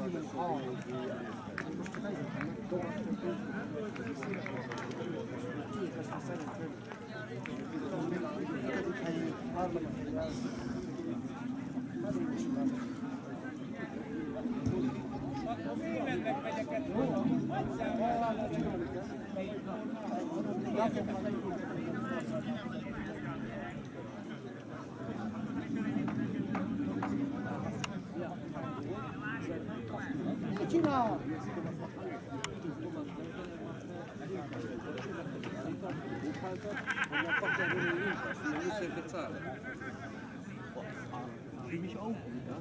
Für mich auch.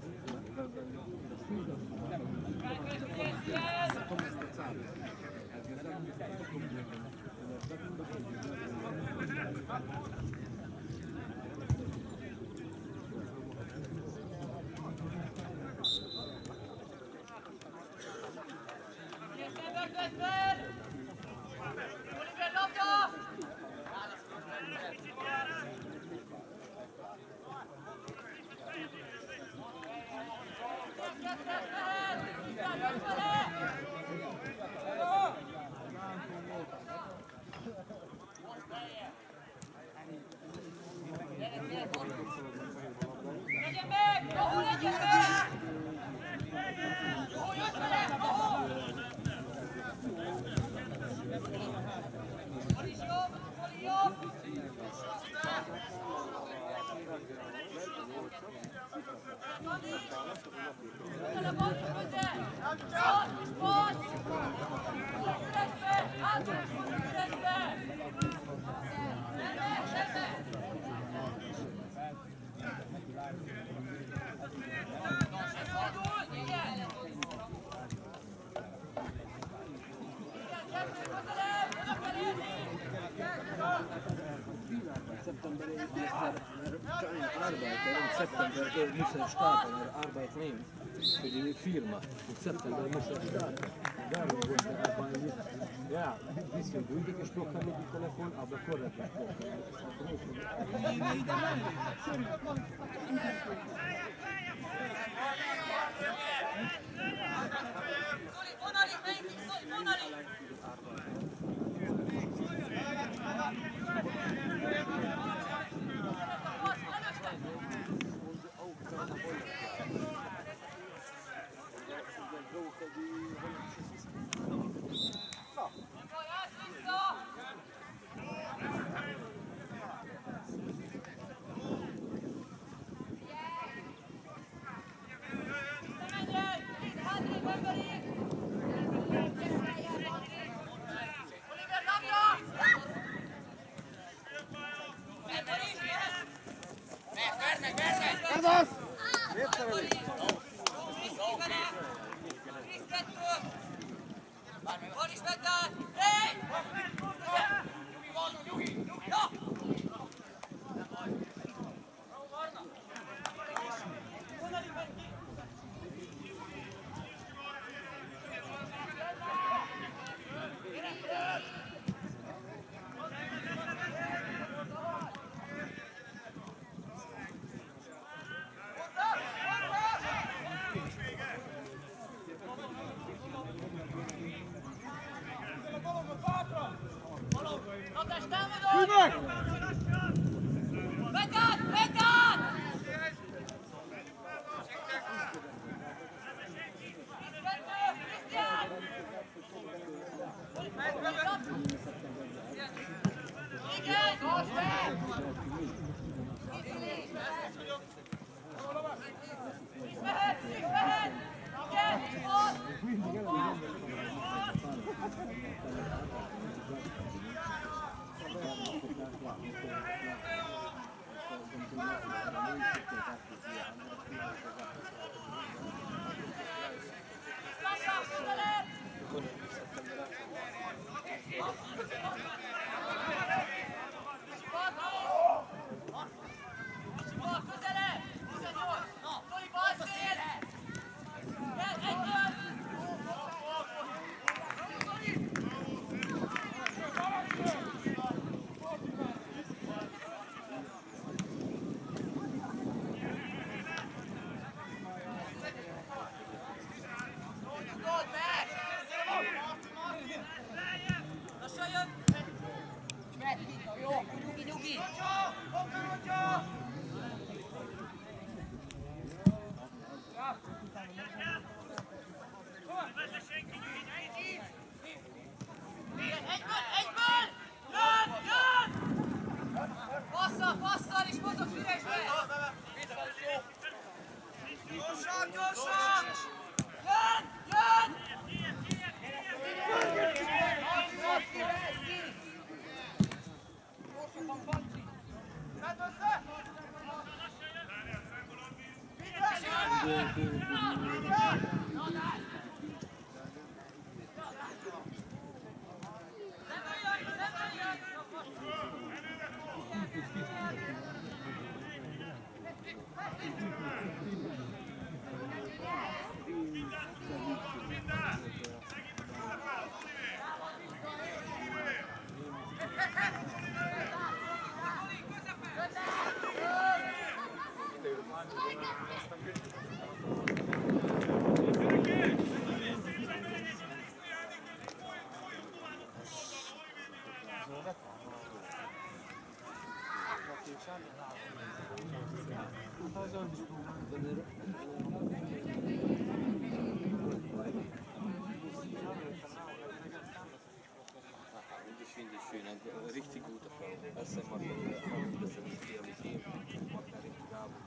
September muss er starten, Arbeit nehmen für die Firma. Im September muss er starten. Darum wurde er bei mir, ja, ein bisschen ruhig gesprochen mit dem Telefon, aber korrekt gesprochen. Passzal és mozog üresbe! Gyorsan, gyorsan! Jön! Jön! Vedd össze! Richtig gute Frau. Das ist immer das ist die Realität. Macht da richtig Arbeit.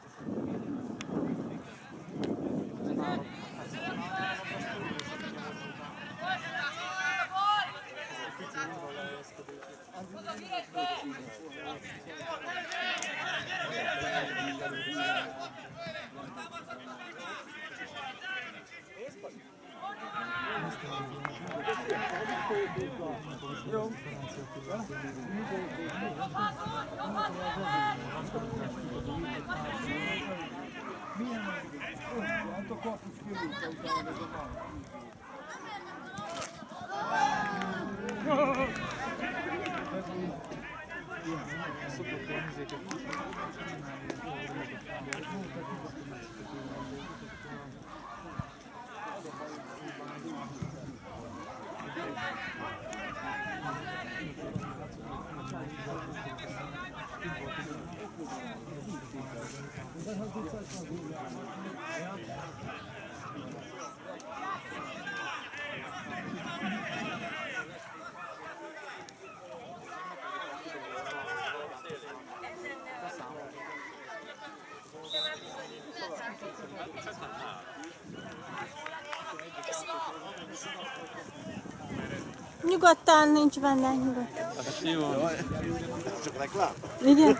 Nyugodtan, nincs benne, nyugodtan. Jó. Csak reklám? Igen.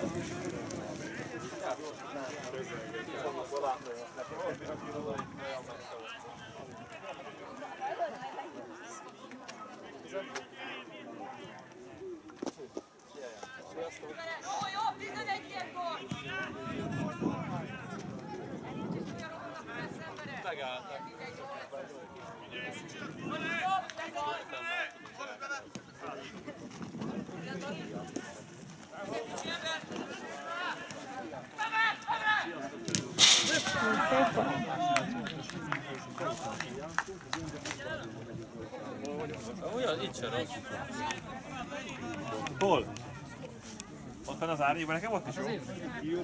Jó, 11 gól! Megálltak. Olyan, itt se rossz. Hol? Ott fenn az árnyékban, nekem ott is jó.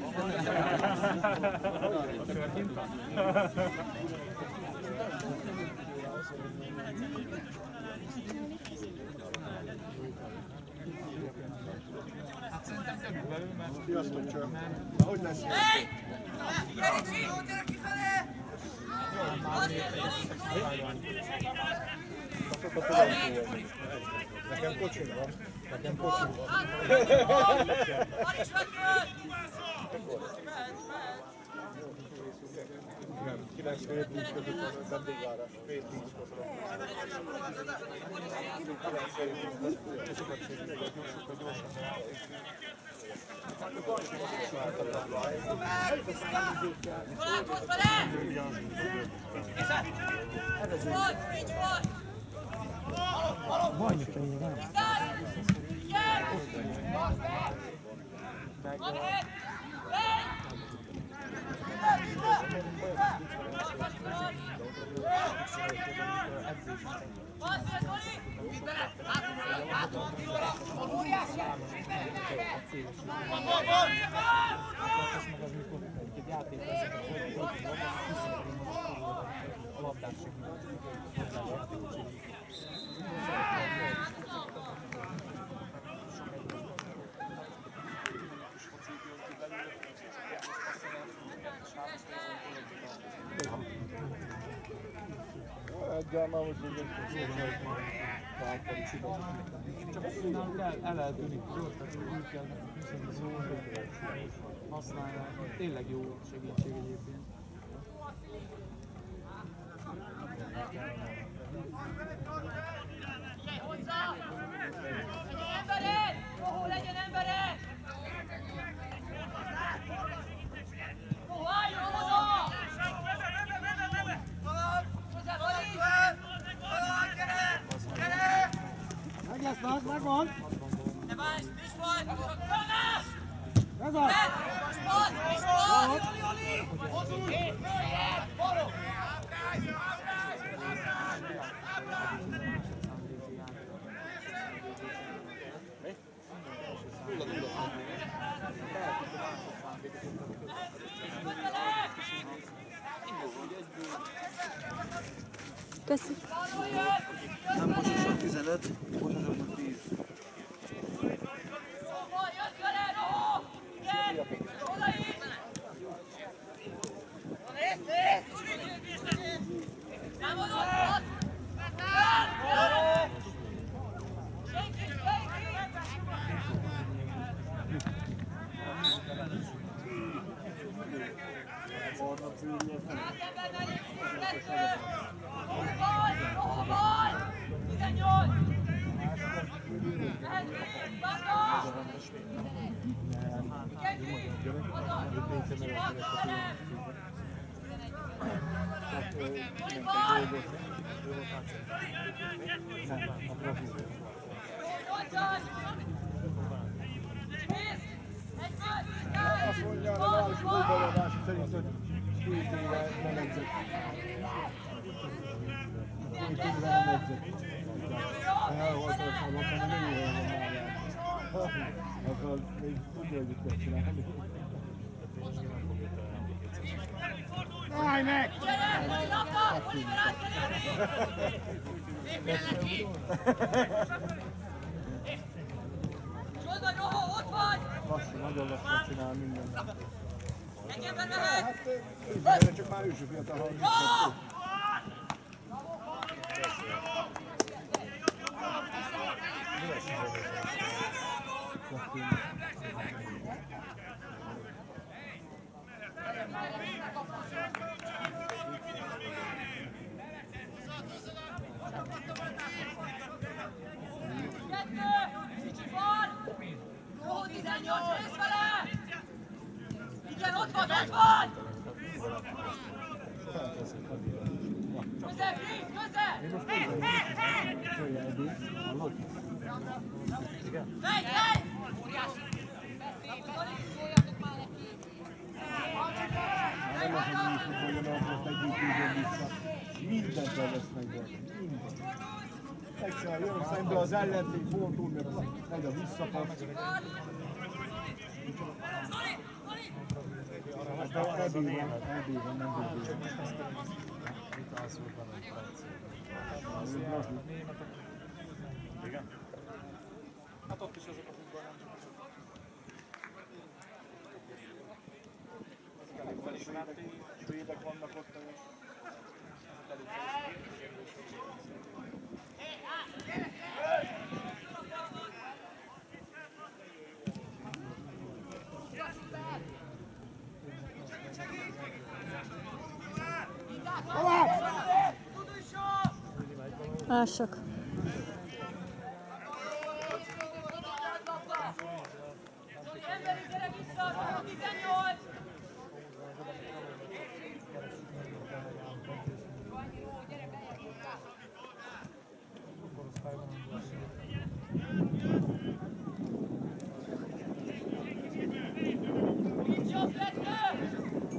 Sziasztok, csak. Hogy lesz? Hey! Gyere, Csilló, gyere kifelé! Nekem kocsim van. Nekem kocsim van. Haris, megkölt! Igen, 9-10 között van a vendégvárás. 7-10 között. Váltott vele! Volt, így volt! Majdnem ennyi van. Óriási Egyen már most egy náluk eltűnik, tehát úgy kell viszont zónát használják. Tényleg jó segítség egyébként. Figyelj hozzá! Legyen embered! Kohó, legyen embered! Kohó, álljon oda! Közel vagy! meg lesz, az megvan! Ne bánj, friss vagy! Tanás! Ez az! Friss vagy! Friss vagy! Oli! Hozzul! Jöjjön! Forró! Köszi. Nem most is a 15, most is a 10. Jössz vele, Rohó! Igen! Oda is! Támadod! Senki! Senki! Rohó van! 18! Mehet ki! Banda! Genki! Oda! Banda vele! Oli van! 8-as! 10! 1 Azt mondja, a városi futballozás szerint, hogy 2 éve nem edzett. 2 éve nem edzett. Elvoltak a lapon, hogy nem jól van már. Akkor még tudja, hogy mit kell csinálni. Állj meg! Gyere! Oli labda! Oli barátja! Lépjen neki! Csod vagy, Rohó, ott vagy! Lassú, nagyon lassan csinál mindent. Egy ember mehet! Hát, csak már ő sem fiatal, ha Jó! Kettő! Kicsi van! Rohó 18, mész vele! Igen, ott van, ott van! Közel, Fritz, közel! Megy, megy! Nem az, hogy mi futballja, mert most együtt ügyön vissza. Mindent levesznek be. Mindent. Egyszerűen jön szembe az ellenzék, fordul, meg megy a visszapassz. De ebből van, nem tudjuk. Igen? Hát ott is ezek a futballmeccsek. Felismerték, svédek vannak ott. Mások. Emberi, gyere vissza! Rohó 18! Nincs jobb, kettő!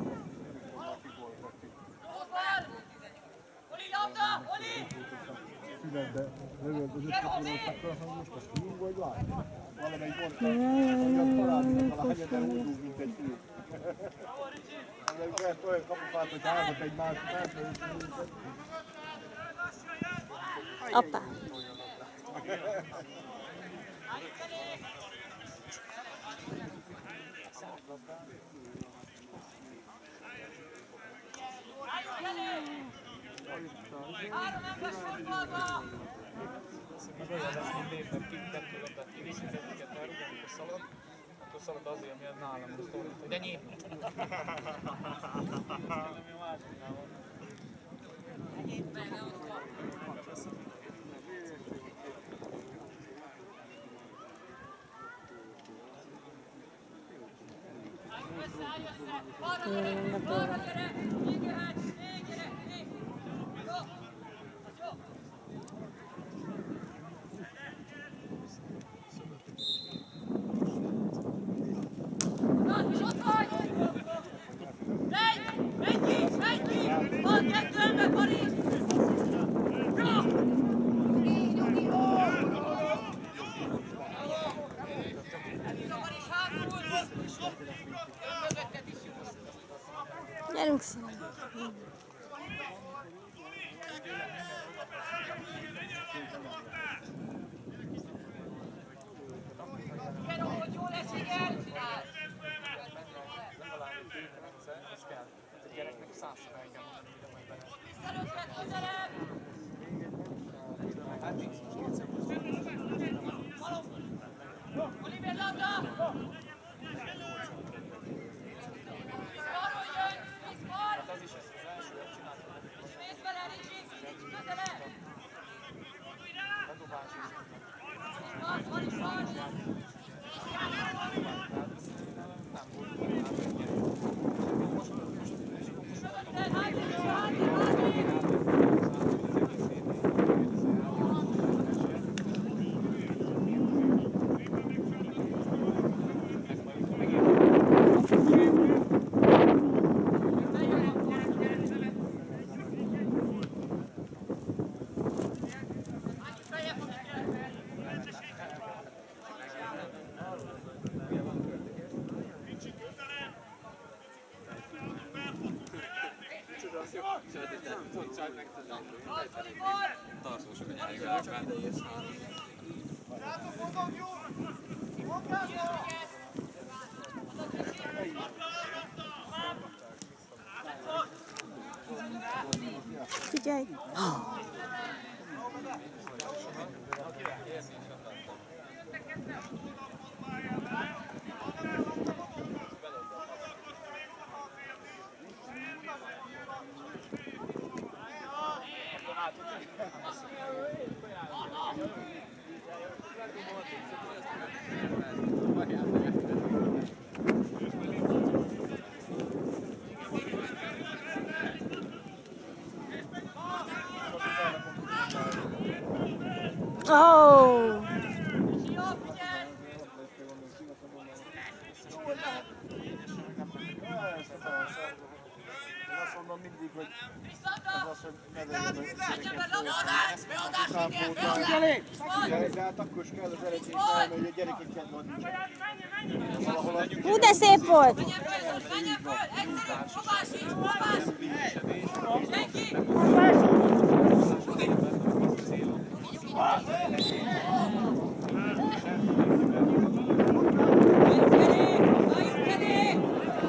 Rohó van! Oli, labda! Oli! Szívedbe lövöld az 5 kapulószakkal, hogy most azt hívjuk, vagy látjuk? valamelyik mondta, hogy az parádnak a lány, de úgy rúg, mint egy fiú. Mert olyan kapufát, hogy hármat egymást, Apa. Három ember sorkolva! Meg olyan lesz, mint Dave-nek kettőre, kiviszik egyiket elrúg, amikor szalad, akkor szalad azért, amiért nálam most olyan, hogy ennyi! Arra gyere! Még jöhet! Még gyere! Még! Jó! Jó! És ott vagy! Menj ki! Van kettő ember, Paris! Jó! Paris hátul! Mögötted is jó! Gyerünk szépen. Igen, ahogy jó lesz, igen! Csinál! Ez kell. A gyereknek 100-szor el kell mondani, ide majd bele. Visszalőtted, közelebb! Oliver labda! Arról jön! Víz bal! Hát az is ez az első, hogy csináltam. Mész bele, Ricsi! Közelebb! Bedobás is. Van, van is van! Nem volt gyerek. Mögötted, hátrébb! Figyelj! Oh! Azt mondom mindig, hogy Visszadra! az, hogy ne legyen Egy ember labdát! Beadás! Figyelj! Figyelj, de hát akkor is kell az eredmény, mert a gyerekekkel van nincsen. Valahol az Hú, de szép volt! Menjen föl! Egyszerű! Dobás is! Dobás! Senki! Álljunk elé!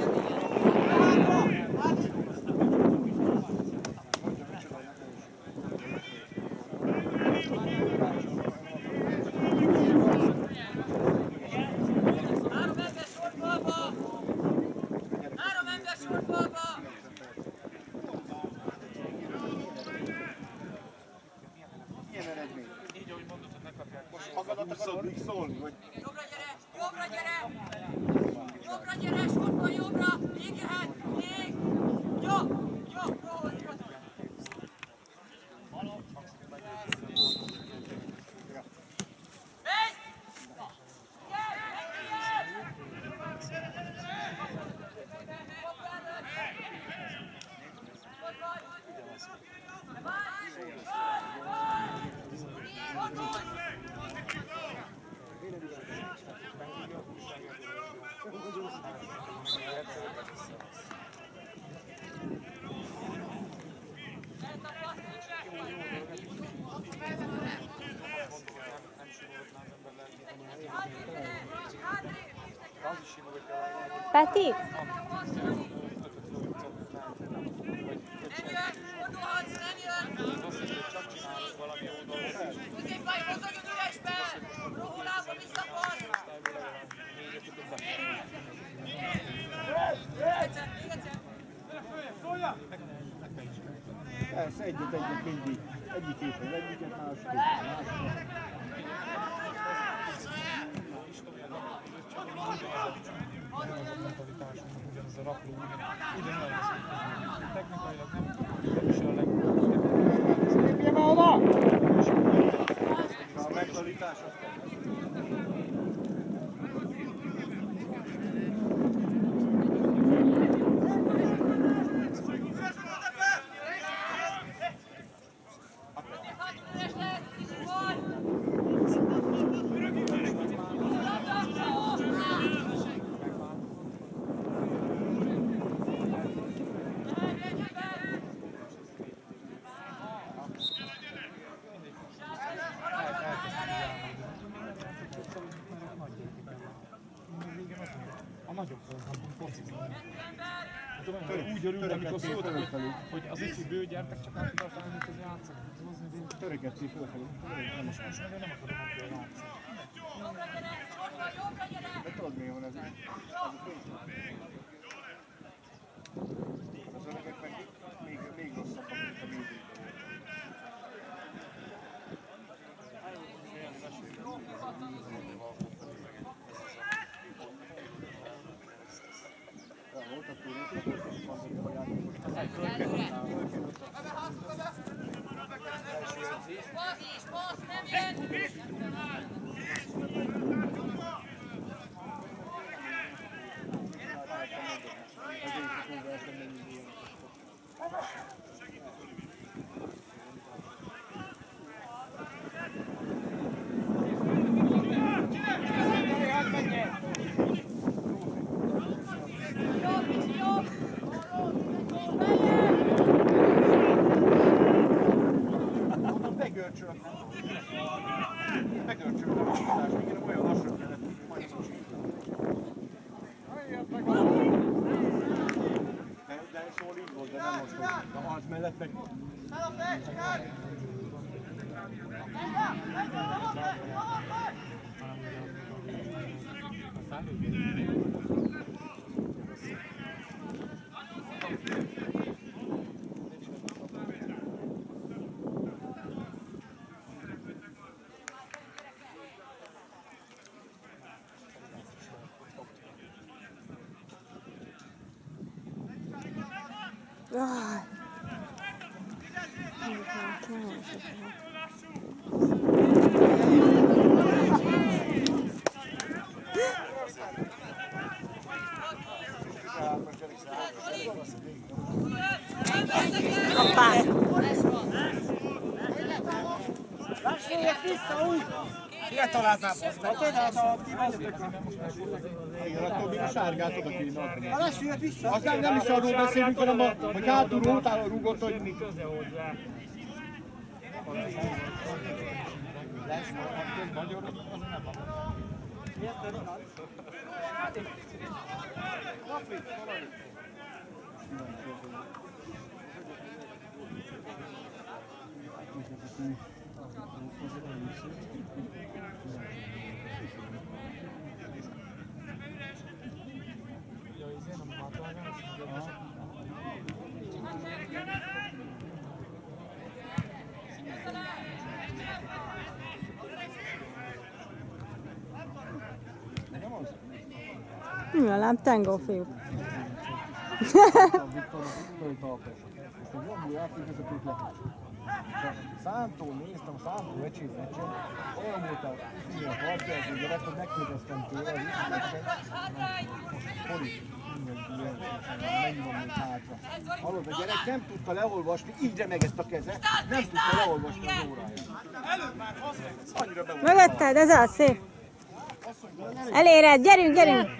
Három ember sorkolva! Milyen eredmény? Így, ahogy mondod, hogy ne kapják. Most magadat akarod még szólni, vagy? Jobbra gyere! Jobbra gyere! Jobbra gyere! Sorba jobbra! Még jöhet! Még! Jó! Jó! Jó! Megy! Igen! Megy! az is simul, hogy kell Peti? Fordulhatsz, nem jön! az azt hiszem, hogy csak csinálunk valami jó dolgot. Középpály, mozogjon üresbe! Rohulába visszapasz! Még egyszer! Persze, egyet mindig. Egyik héten egyiket, másiket. Ugyanaz a rakló, ugyanolyan az, technikailag nem is a legjobb. Lépjél már oda! A mentalitás az Üres lesz, kicsi volt! A nagyobb programban focizni. Úgy örültem, amikor szóltak, hogy az ifjú bő gyertek csak át a felnőtt, hogy játszanak. törekedtél fölfelé. Most meg nem akarom ebből játszani. De tudod mi van ez? Az öregek meg még rosszabbak, mint a médiában. Passz, nem jön! Megörcsöl a húzás, még én olyan lassan kellett, hogy majd de szóval így volt, de nem most, hogy az mellett meg... Jaj. Hoppá! Kitaláltál, meg igen, akkor még a sárgát oda kéne adni. Az nem is arról beszélünk, hanem hogy hátulról utána rúgott, hogy mi. Nyilván tengó fiú. Szántól néztem, a Szántól Ecsét meccsen, olyan volt a fiúnak harcjelző gyerek, hogy megkérdeztem tőle, hogy hol is mennyi van még hátra. Hallod, a gyerek nem tudta leolvasni, így remeg ezt a keze, nem tudta leolvasni az óráját. Annyira be volt. Mögötted, ez az, szép. Eléred, gyerünk, gyerünk!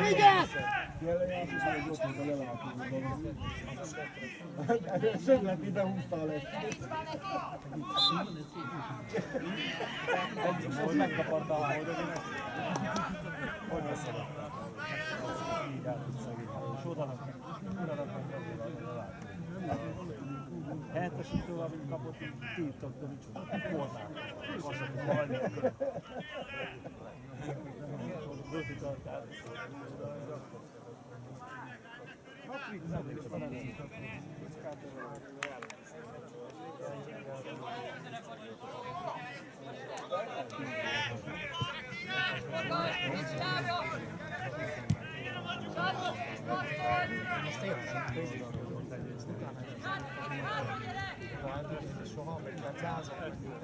Szöglet ide húzta a lesz. Megkaparta a hálót, hogy beszélek. így átad szegény, és odanak helyettesítő, amit kapott, így tiltott, de micsoda, formáltak. Az, aki hajni akar. Soha, meg 100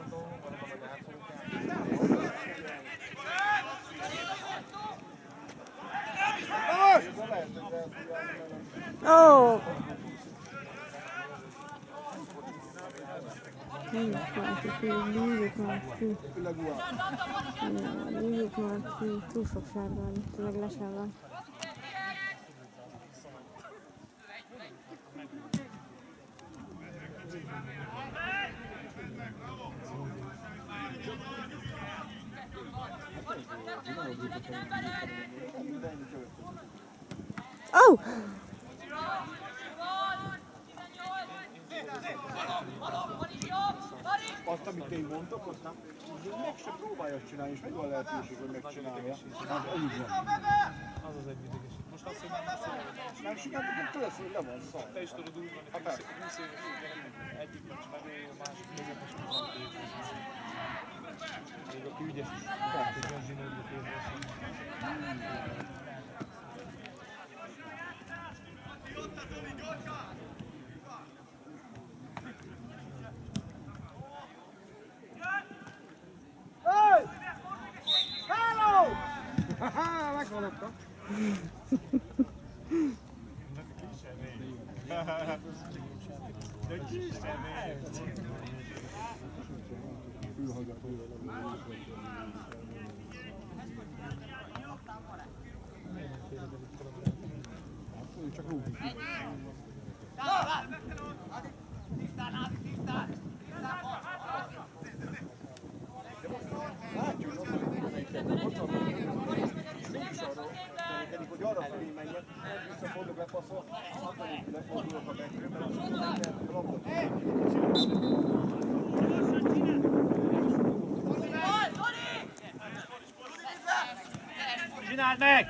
Oh! Lívjuk már, fű. Lívjuk már, fű. Túl sok sár van, tényleg lesen van. Oh! Azt, amit én mondtok, azt nem, meg se próbálja csinálni, és megvan a lehetőség, hogy megcsinálja. Úgy van. Az az egy idegesít. Most azt, hogy nem beszélek. Nem sikerült, hogy tőlesz, hogy le van szar. Te is tudod úgy van, hogy 20 éves gyerek, egyik meccs megölő, a másik közepes még aki ügyes is, tehát egy olyan zsinórba kérdezni. Haha, meghalottam! De ki sem csak rúgni. Hogy arra felé menjek, visszafordulok, lepaszol, akkor így lefordulok a backről, mert a labdot. Csináld meg!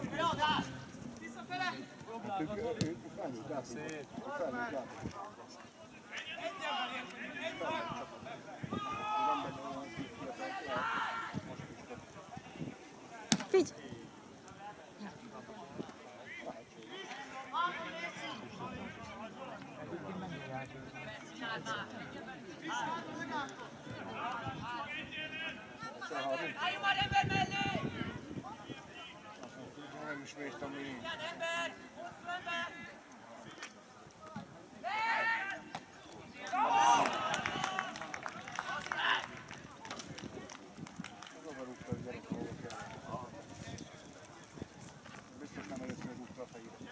Figy! Álljunk már ember mellé! Nem ismertem én. Milyen ember? Hosszú ember! Odarúgta, hogy gyerek hova kell. Biztos nem először rúgta a fejére.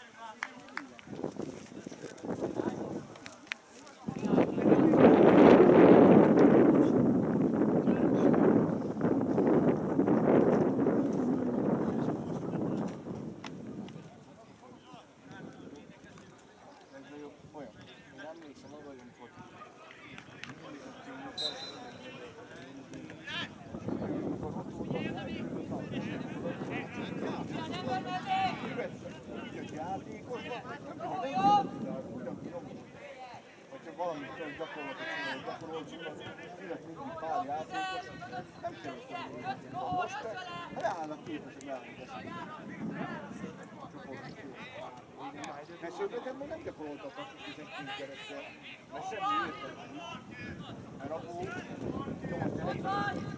Olyan. Én emlékszem oda, hogy amikor hogyha valamit gyakorlatot csinálni, gyakorolni, illetve mindig pár játékot, nem kell ezt a most leállnak képesek leállni. Mert szőbeten még nem gyakoroltatnak 12 gyerekkel, mert semmi értelme. Mert akkor nyomott gyerek.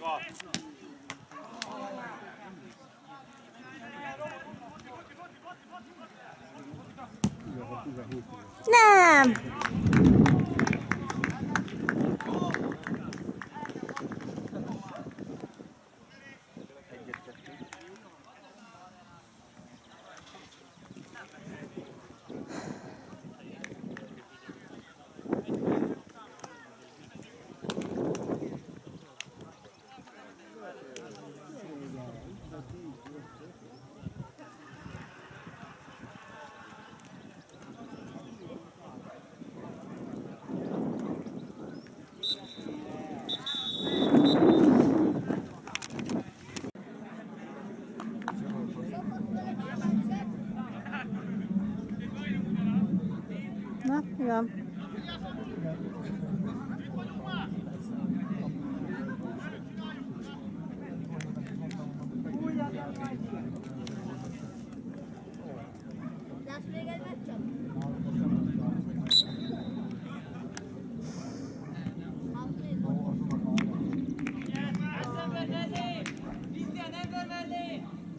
Hátrébb! Nem! Na, mi van? Lesz még egy meccsem? Ember mellé! Krisztián, ember mellé!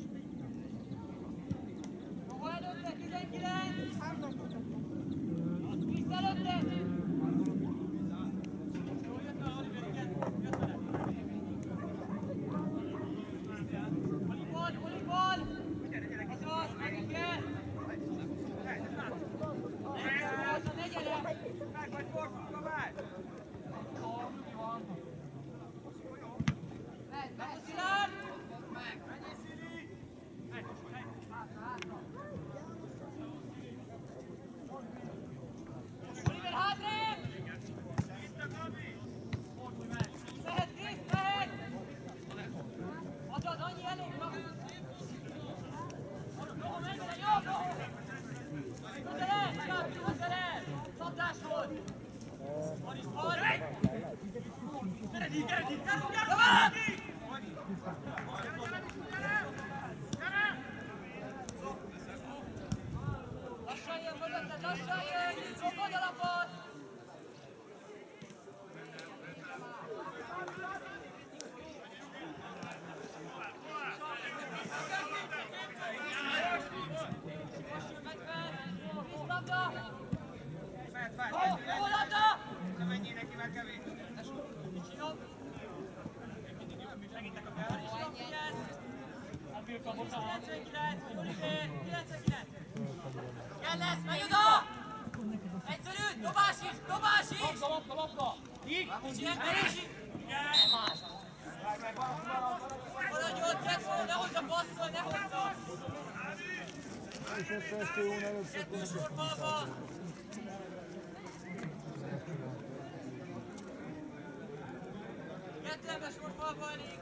Hova előtte? 19! Kriszt előtte! Volleyball! Azaz, megint kell! Ne gyere! Szilárd! Oliver, hátrébb! Mehet, Krisz, mehet! Azaz, annyi elég! Jó, menj vele, jó! Közel el, Csápi, közel el! Szabdás volt! Van is bal! Gyere, gyere! Lassan jön mögötted, lassan jön! Fogod a lapot! Megy fel! Krisz labda! Jó labda! Menjél neki, mert kevés. Jobb! Segítek a fel! 99! Oliver! 99! Kell lesz, megy oda! Egyszerű! Dobás is! Dobás is! Labda! Így! Kicsi ember is! Igen! Maradj ott, Jackson! Ne hozza passzol, ne hozza! Kettő sorbalba! Kettő ember sorbalba elég!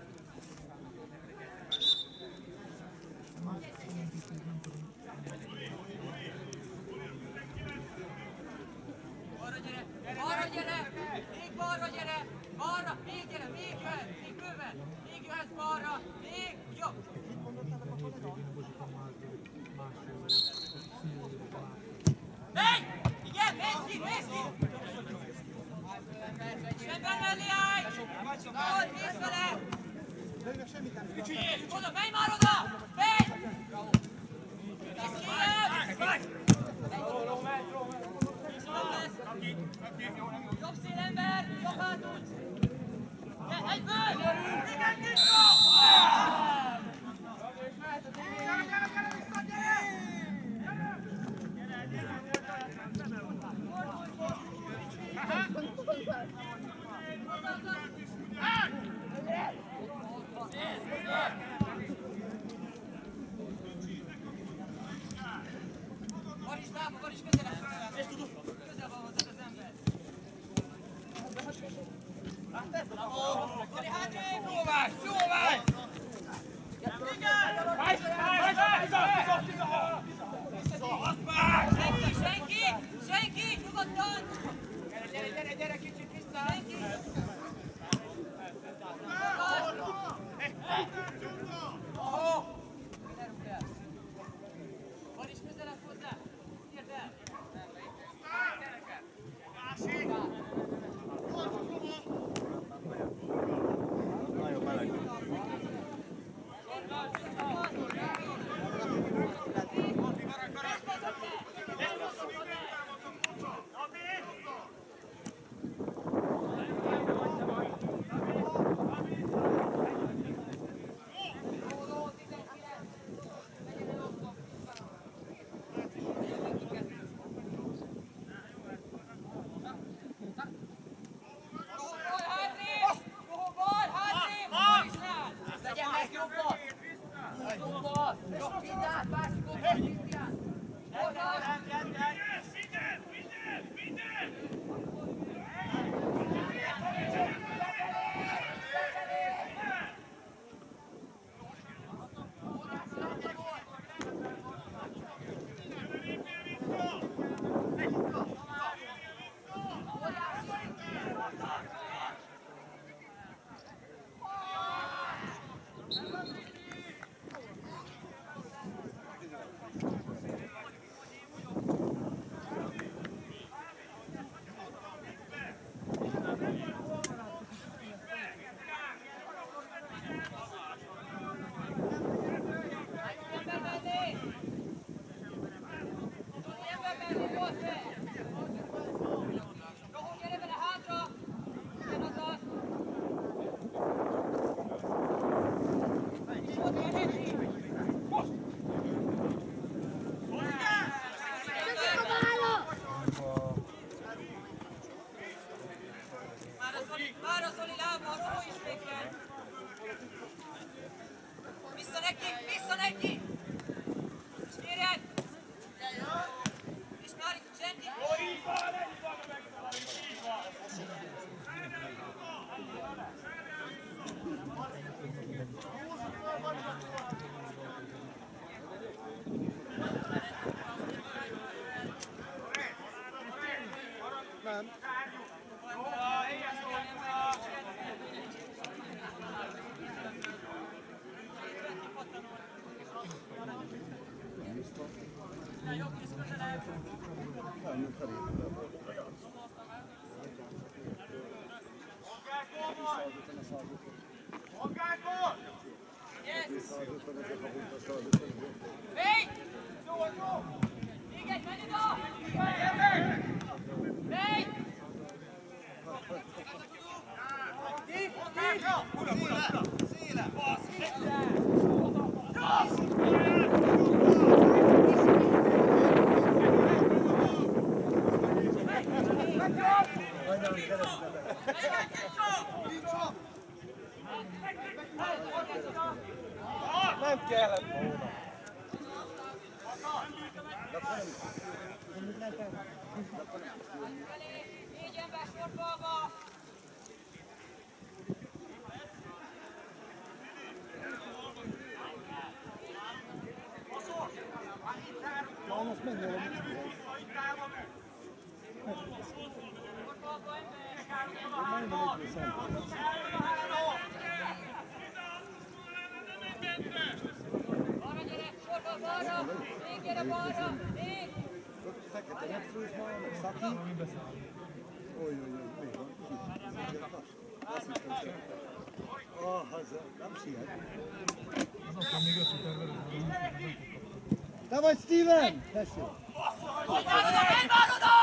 Balra gyere! Balra gyere! Még balra gyere! Balra! Még gyere! Még jöhet! Még bőven! Még jöhetsz balra! Még! Jó! Menj! Igen! Mész ki! Mész ki! Ember mellé állj! Ott, mész vele! Oda, menj már oda! Menj! Mész ki, jobb szélember, jobb hátul! Egyből! Igen, Kicska! Baris lába, Baris közelebb! Közel van hozzá az ember! Bari hátrébb! Jóvás! Jóvás! Senki! Senki! Senki! Nyugodtan! Gyere, kicsit vissza! Senki! Baris közelebb hozzá! Érd el! Nagyon meleg. Vissza neki! És kérjen! És már senki! Nem. Hey! Igen, menj oda! Hey! Nem kellett volna. Négy ember sorbalva! Már most menjél a Arra gyere, sorba balra! Még gyere balra! Még! Fekete megfőz ma, meg Szaki. Oj, mi van? Azt hittem, hogy nem siet. Te vagy Steven! Tessék! Menj már oda!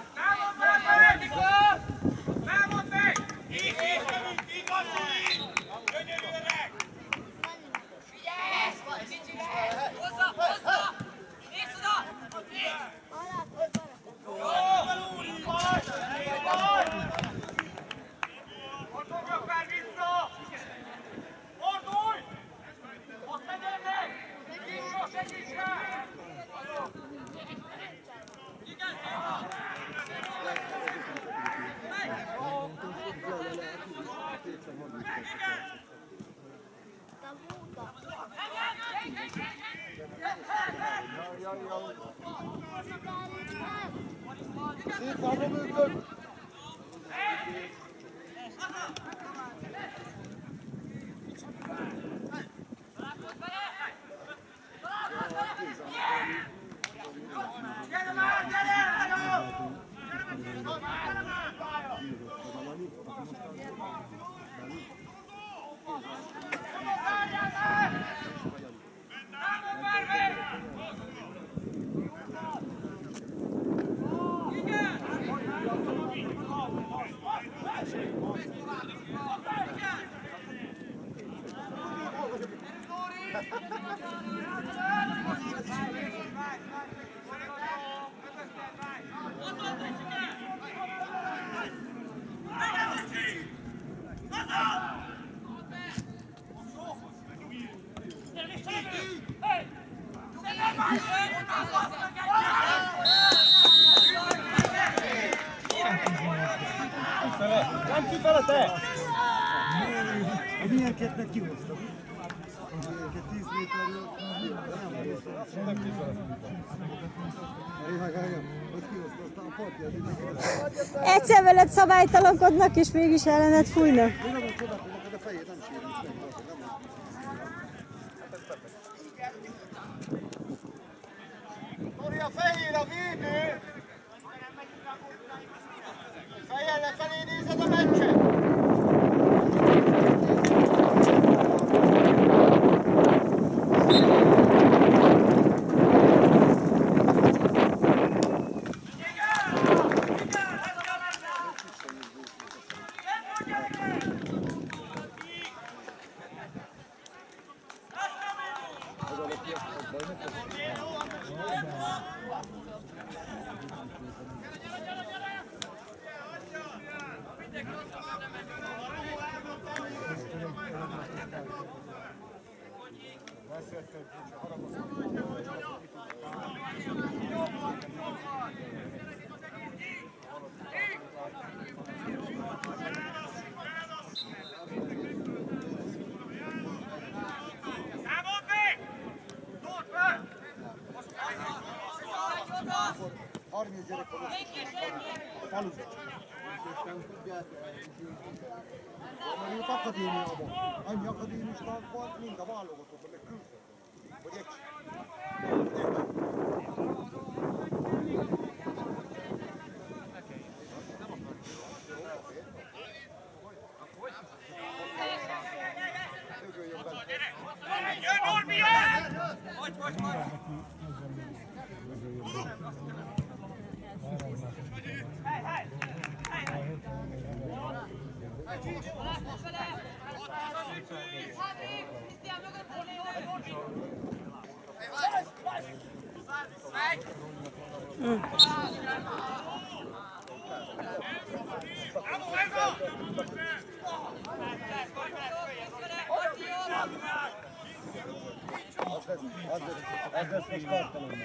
Elmond meg! Így van, gyönyörű öreg! Figyelj! Mit csinálsz? Hozza! Hozza! Nézd oda! Nézd! Ott fogja fel vissza! Fordulj! Ott legyen meg! Nyisra, segíts rá! Igen, Szép lábra működ! gyere már, gyere! Nem kifele te! A milyenket kihoztam. Milyenket 10 méterről, nem kifele. Azt kihozta, aztán a partja az így Egyszer veled szabálytalankodnak, és mégis ellened fújnak. én nem azt odakodok, hogy a fejét nem sérülsz meg. Tori, a fehér a védő! Fejjel lefelé nézed a meccset! Akadémiában. Annyi akadémistánk van, mind a válogatottban, meg külföldön. Hogy egy. Az lesz most kartalomban.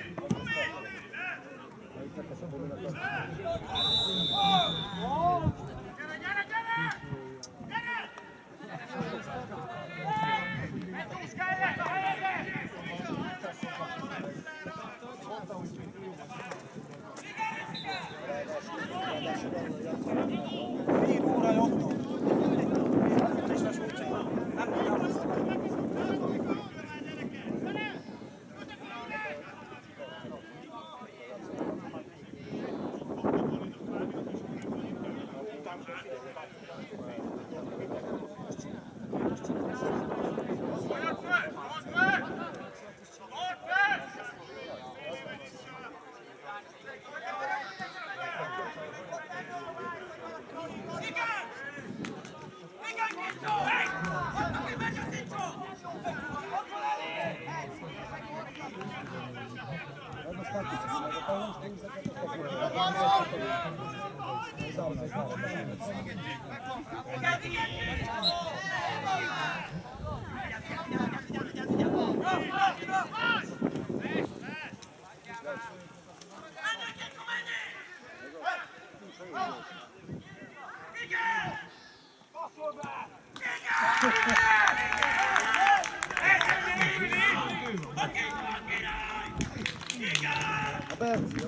A Berci.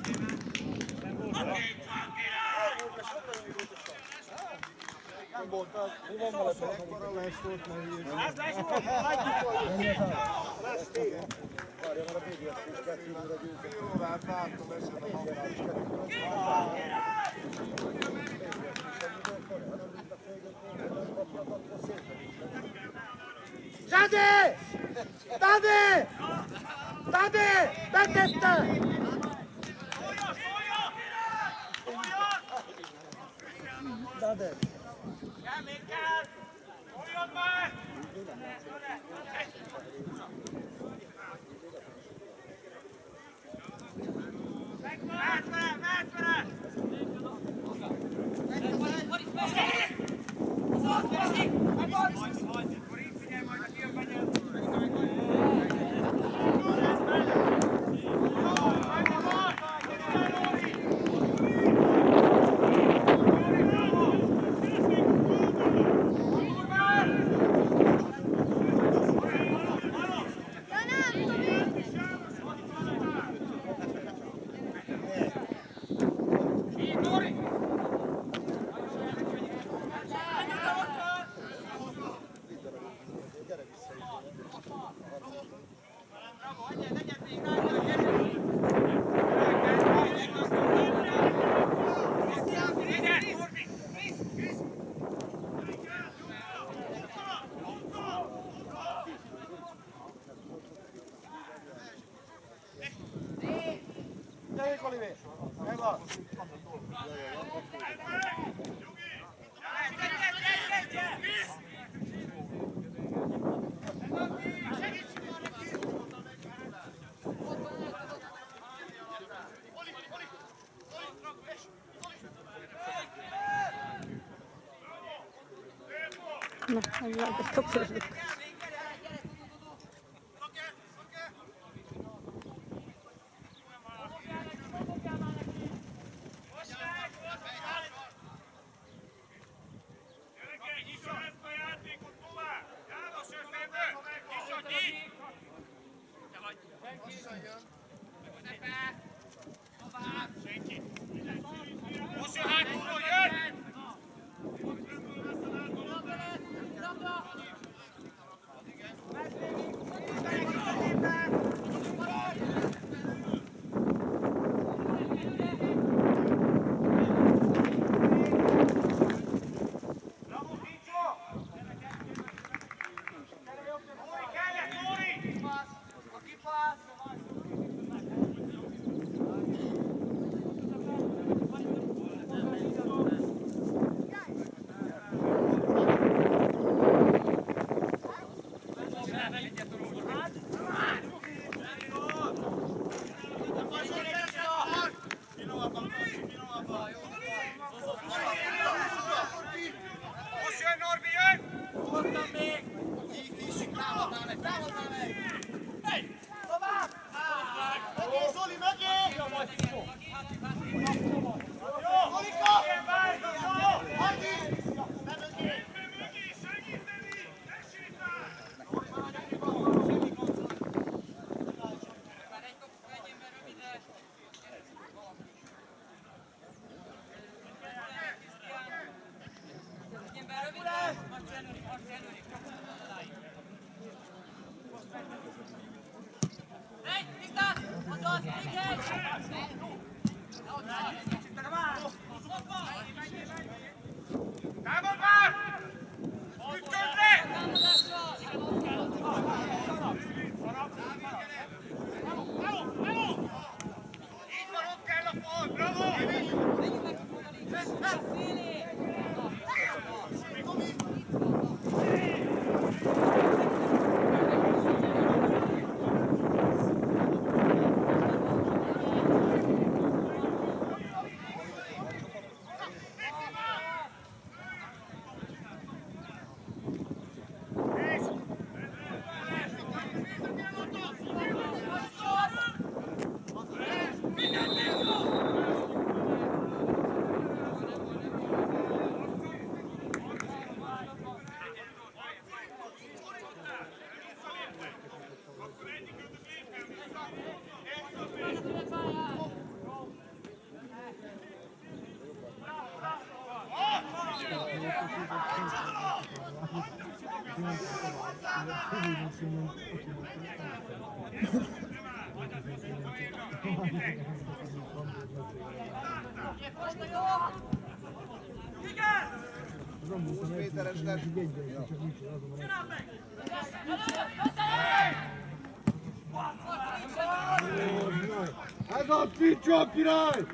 Nem volt az. Mi van vele? Ekkora lesz volt, mert lesz. Várja, mert a BGS is 2-0-ra győzött. Jó, látom, esett a hangos. Dade! Betette! Dade! Kerék, Oliver! Meg van! Na, ez többször. Méteres lett. Ez a Picsó király!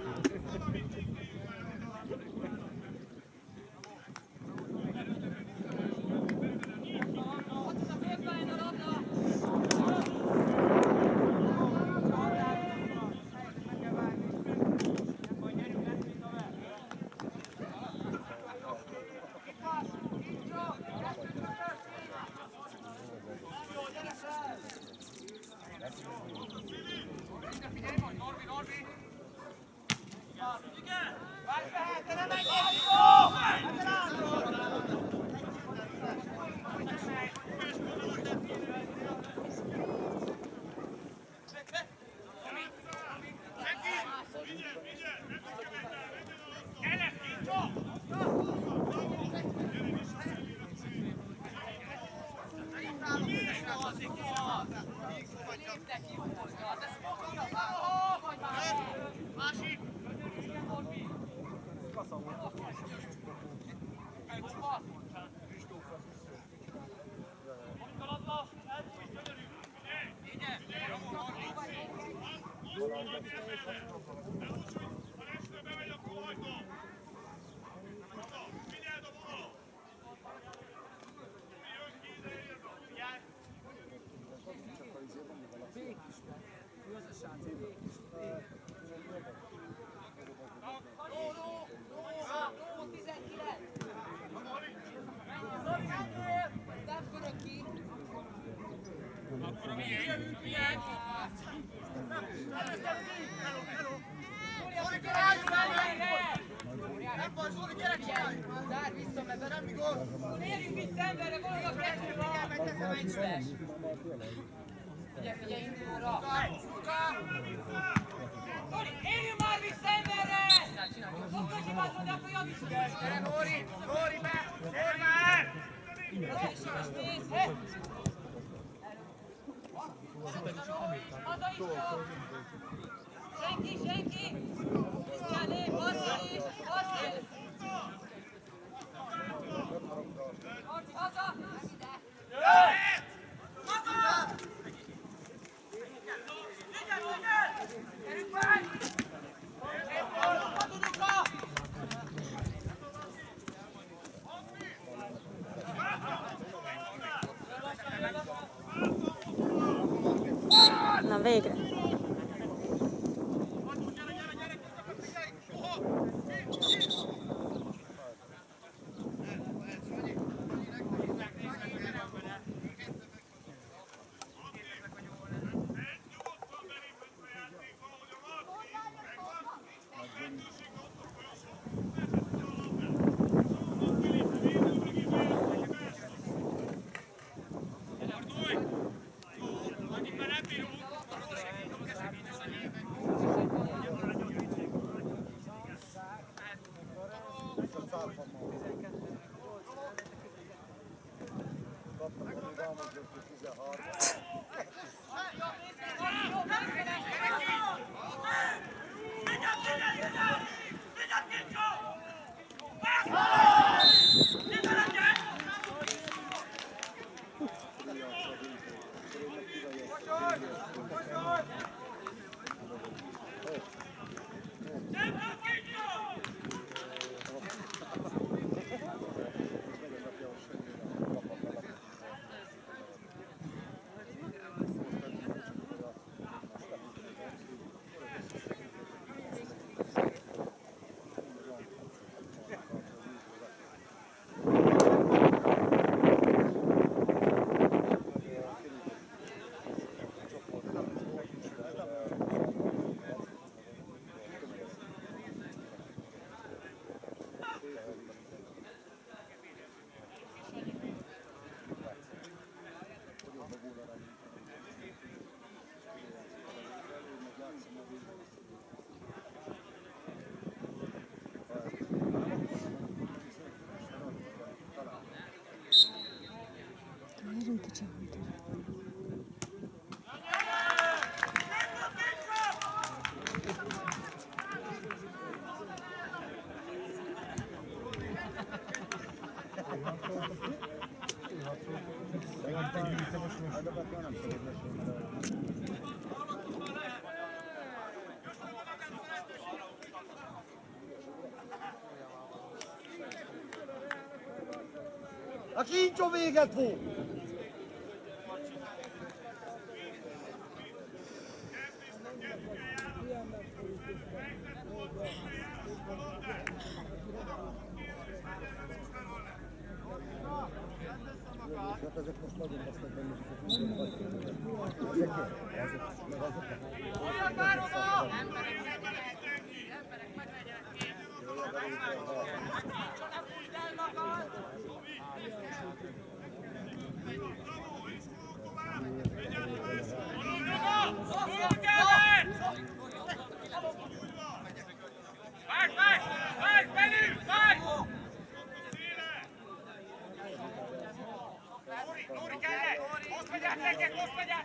Térjünk vissza emberre, valami a kettőre! Figyelj, indulóra! Nóri, érjünk már vissza emberre! Fogd ki már oda, folyam is! Gyere, Nóri! Nóri, be! Érj már! Haza is jó! Senki! Krisztiáné, bassz is! Marci, haza! Haza! Gyerünk már! Na végre. A kincsó véget volt! Hát ezek most nagyon hasznak benne, Olyan már oda! Emberek megvegyenek ki! Csak nem húzd el magad! Vágj, belül, vágj! Nóri, kell! Hozd vagy át neked!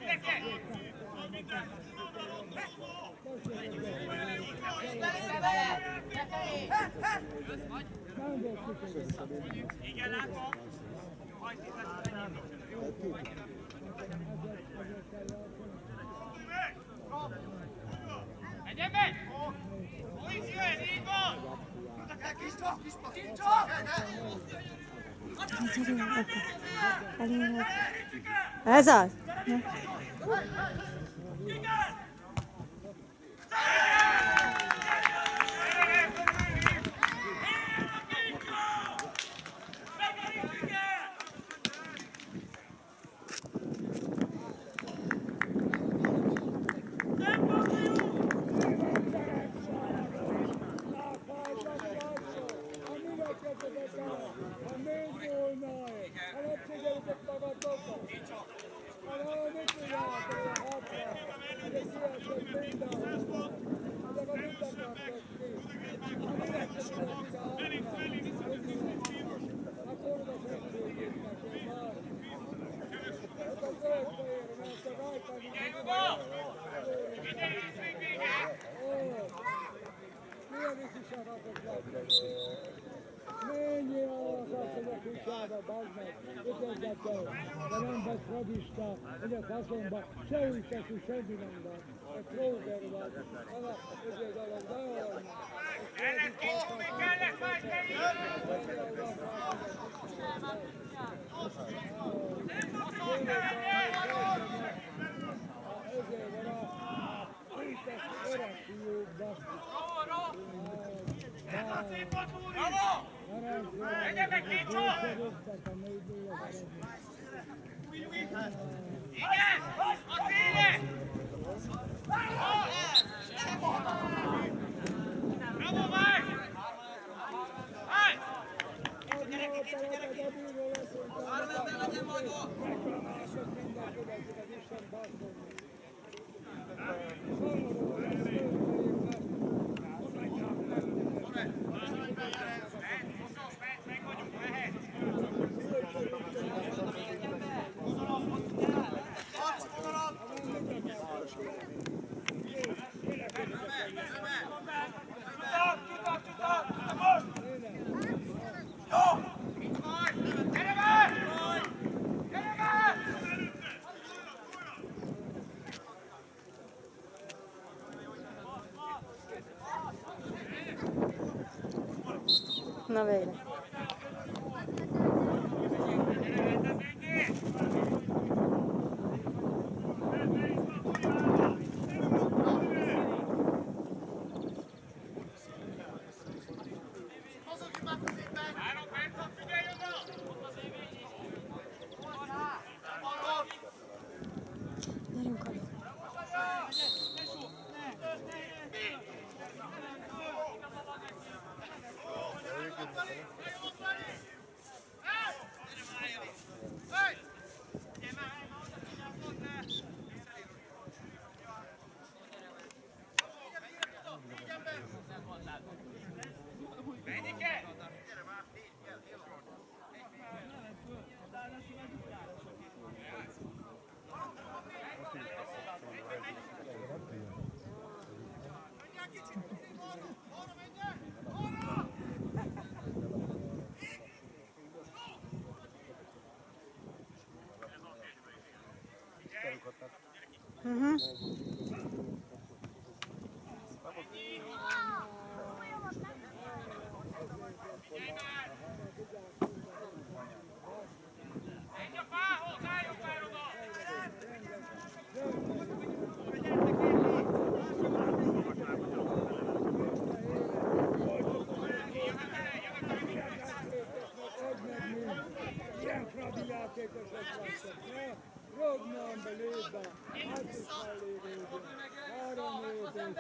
Igen, látom! Egyen meg! Úgy jön, így van! Kincsa! Ez az? Amerikába, bazd meg, ötözgettel, de nem vesz radista, hogy a faszomba, se új teszű, semmi nem van. A tróger vagy, ana, ezért alak, de olyan. Mi kellett már Ezért van a újtesz öreg fiúk, basszus. Legyen meg két csor! Igen! A tényleg! Bravo, Mike! Na végre. Gyerünk oda. Rodnám be, lépd be, hát is ellévődjön, három lépés.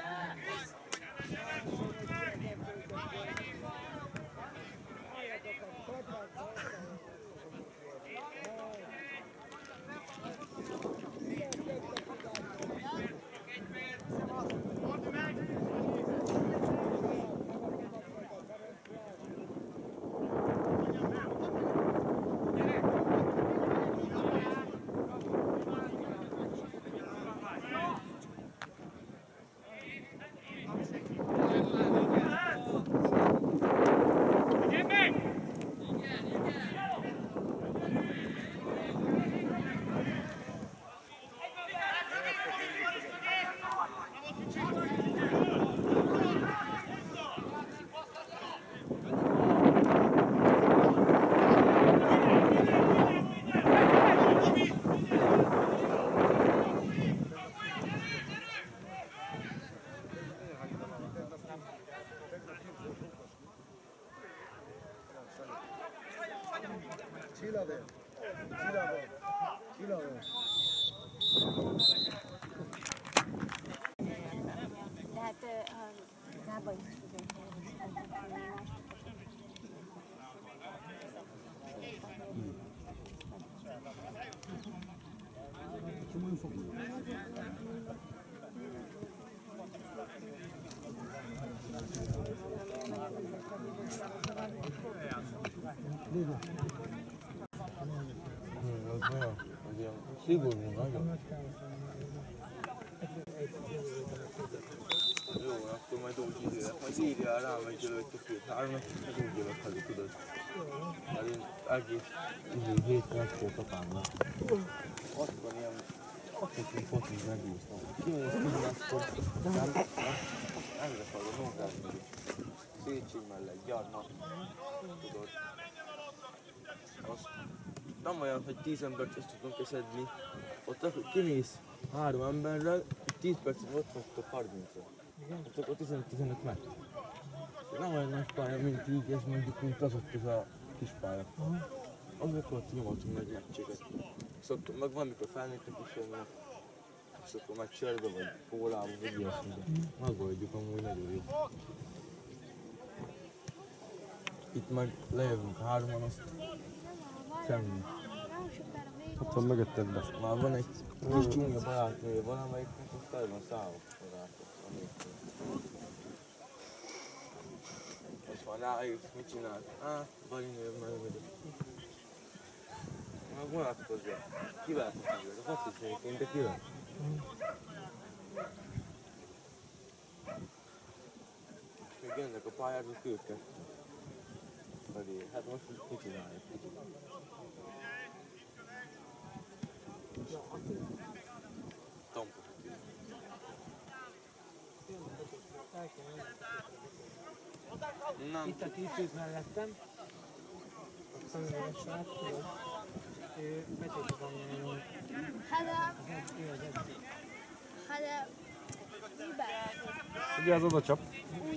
Csillaver! Csillaver! Csillaver! De hát a Gába is tudunk. Szigorú nagyon. Jó, akkor majd úgy írjál, majd írjál rám egy előtt a 2-3-at, és úgy jövök haza, tudod. Mert én egész héten azt volt apámnak. Ott van ilyen, azt hiszem focint megúsztam. Kimész mindenkor, engre szalva, nókázni megyek. Szétség mellett, gyarmat, tudod. Azt nem olyan, hogy 10 embert ezt tudunk szedni. Ott kimész 3 emberrel, 10 percig ott vagytok 30-ra. Ott 15 meter. Nem olyan nagy pálya, mint így, ez mondjuk, mint az ott ez a kis pálya. Amikor ott nyomatunk nagy meccséget. Szoktunk, meg van, amikor felnőttek is jönnek. És akkor meg csörbe vagy pólába, vagy ilyesmire. Megoldjuk, amúgy nagyon jó. Itt meg lejövünk 3-an, azt semmi. Ott van mögötted be. Már van egy kis csúnya barátnője valamelyiknek, azt el van szállva barátok. Most már rájössz, mit csinál? Balinőr megmegyek. Már vonatkozzál. Kivel fogjuk? A facis egyébként, de kivel? Még jönnek a pályázók őket. Hát most mit csináljuk? Tompos. Itt a tűz mellettem, a szemüveges srác, tudod, ő betéti van ilyen... هذا Ugye az oda csap.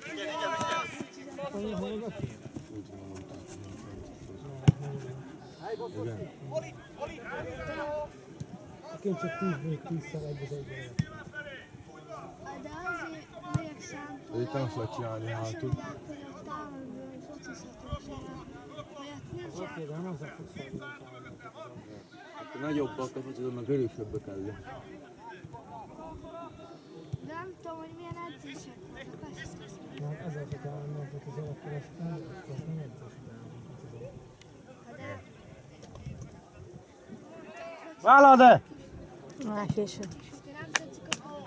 Én csak 10-10-szer egy az egyben. هذا هذه وياك سام Ő itt nem azt lehet csinálni hátul. Oké, de nem az a futszal, Akkor nagyobbak a focizom, meg erősebbek kell. De nem tudom, hogy milyen edzések voltak, azt hiszem. mert ezzel, hogyha nem futizol, akkor azt nem edzés után futizol. De Vállad-e! Már később. neki nem tetszik, akkor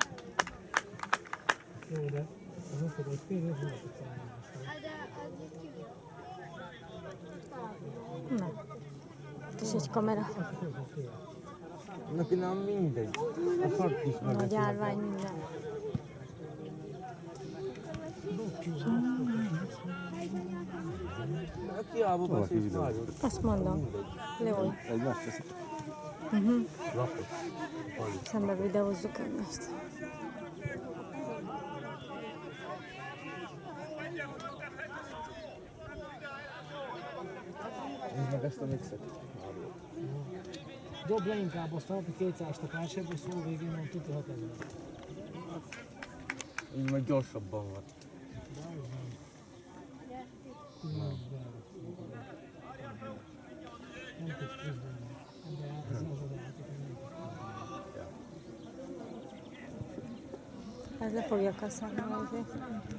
Jó, de az ott, hogy egy fél év nem futszal másra. هذا itt ki. Na. És egy kamera. Neki nem mindegy. A szart is meg. Nagy állvány minden. Hiába beszélsz nagyon. Azt mondom. Leolj. Egymást teszik. Rapot. Szembe videózzuk egymást. Nézd meg ezt a mixet. Dob le inkább azt a napi 200-t a kársából, szó végén nem tudja 6000. Így meg gyorsabban van. Nem tudsz küzdeni. De ez az a játék, hogy nem tudsz küzdeni. Ez le fogja kaszálni azért.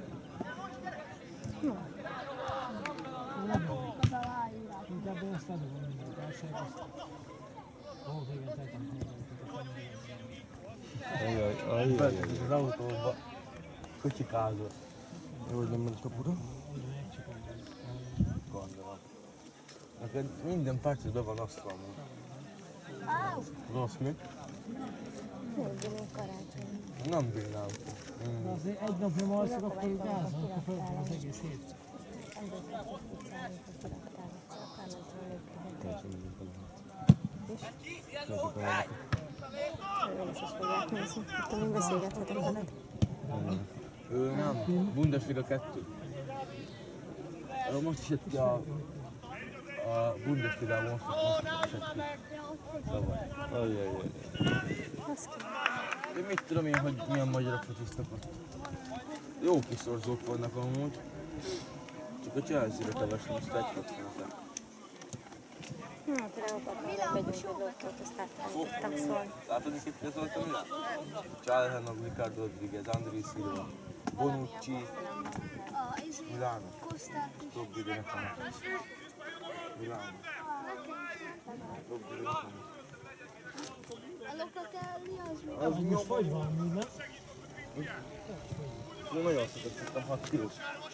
No. Inkább én azt adom minden a kárság, azt ahol végén tettem Beültünk az autóba. Kocsikázott. Jó, hogy nem ment kapura? Gondolom. Neked minden percet be van asztalon. Rossz mi? Nézzünk karácsony. Nem bírnám. De azért egy napja ma alszok, akkor így gázol, akkor föltem az egész hét. Ők is fogják nézni. Itt még beszélgethetek veled. Ő nem. Bundesliga 2. Most is jött ki a Bundesliga most is jött ki. Szóval. Ajjajjaj. Azt kell. Én mit tudom én, hogy milyen magyarok fociztak ott. Jó kis szorzók vannak amúgy. Csak a Chelsea-re kevesen, azt egy használták. Na, Preópában megyünk az autót, azt átfelejtettem szólni. Látod, hogy itt közölt a Milán? Csalhanov, Ricardo Rodriguez, André Silva, Bonucci, Milano. Több időnek van. Milano. Több időnek van. A Locatelli az mi? Az most hogy van, mi nem? nagyon szokott, 6 kilós.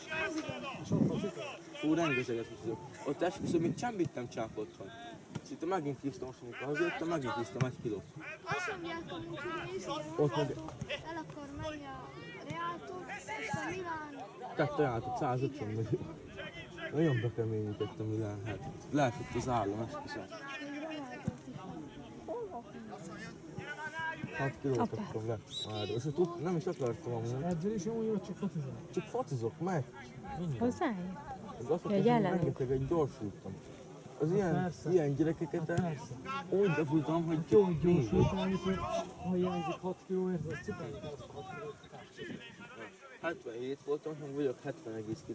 Fú, rengeteget húzok. Ott esküszöm, még semmit nem csinálok otthon. Szinte megint híztam, most amikor hazajöttem, megint híztam 1 kilót. Azt mondják amúgy, hogy Ott meg el akar menni a Reáltól, és a Milán. tett ajánlatot 150 millió. Nagyon bekeményített a Milán, hát leesett az állam, esküszöm. Még Ronaldot is van. 6 kilót kaptam le. És nem is akartam amúgy. Ezzel is amúgy vagy csak focizol? Csak focizok meg. Hozzájuk? Az azt Egy mondta, hogy ellenük? rengeteget gyorsultam. Az Persze. ilyen gyerekeket úgy befújtam, hogy Jó, hogy gyorsultál, hogy ha hiányzik 6 kilóért, az cipelni kell azt a 6 kilót. 77 voltam, most vagyok 70,9.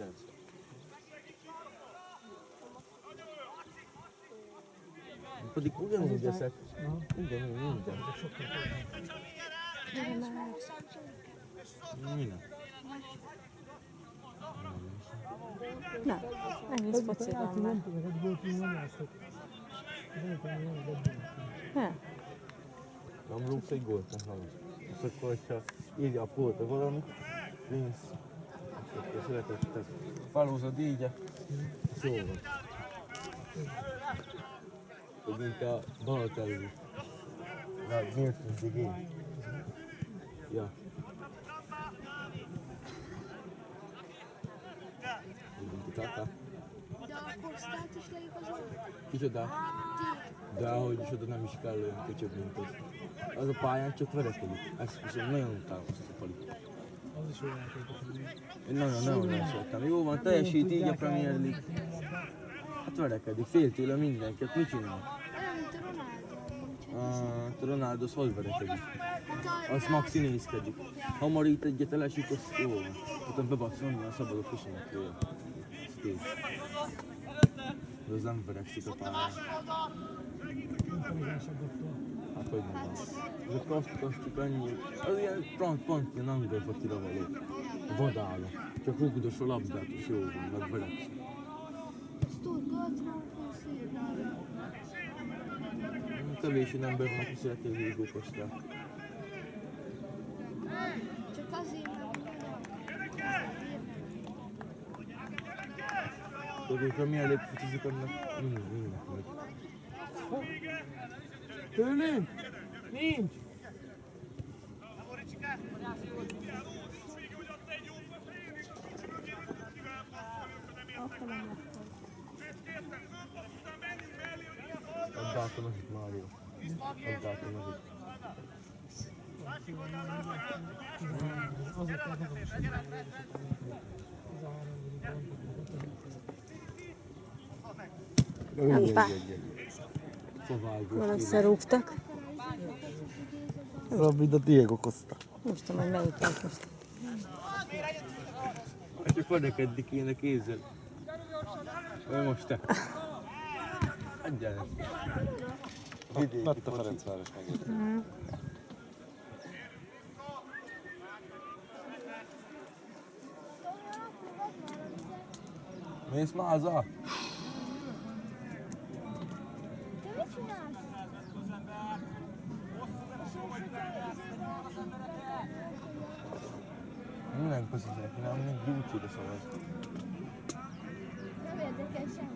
Pedig ugyanúgy eszek. Ugyanúgy minden. Minden. Na, ennyi foci van már. Nem tudom, egy gólt nem látszott. Nem tudom, nem tudom. Ja. Nem rúgsz egy gólt, nem hallod. És akkor, hogyha írja a pólta valamit, vinsz. És akkor született, felhúzod így, és jó van. Hogy mint a Balotelli. Na, miért mindig én? Ja. Mint a Kaka. De a Kostát is leigazolták. Kicsoda? De ahogy is oda nem is kell olyan köcsög, mint az. Az a pályán csak verekedik. Ezt viszont nagyon utálom azt a palit. Az is olyan játékot. Én nagyon nem szeretem. Jó van, teljesít így a Premier League. Hát verekedik, fél tőle mindenkit. Mit csinál? Olyan, mint a Ronaldo. Úgyhogy Ronaldo az hol verekedik? hát Az maxi nézkedik. Hamar itt egyet elesik, az jó van. Utána bebasz onnan a szabadok 25 éve. Ez kész. De az nem verekszik a pályán. Hát hogy nem van. Ez a kasztik annyi. Az ilyen pont ilyen angol fotira való. Vadálla. Csak rugdos a labdát, és jó van, meg verekszik. Stuttgartról szívnál. Kevés ember van, aki szereti a Hugo Costát. Csak azért, Tudod, hogy milyen lép focizik annak? Mindnek meg. Tőlünk? Nincs! Addáltam ezek Mário. Addáltam ezek. Azért kell magam is hogy Hoppá. Fovágos. Hol összerúgtak. Robbi a Diego Costa. Nem tudom, hogy melyik volt most. Csak verekedni kéne kézzel. Vagy most te. Adjál ezt. Vidéki Ferencváros megint. Mész már haza? te mit csinálsz? Minden köszönjük, nem mind gyújtsére szavaz. Nem érdekel semmi.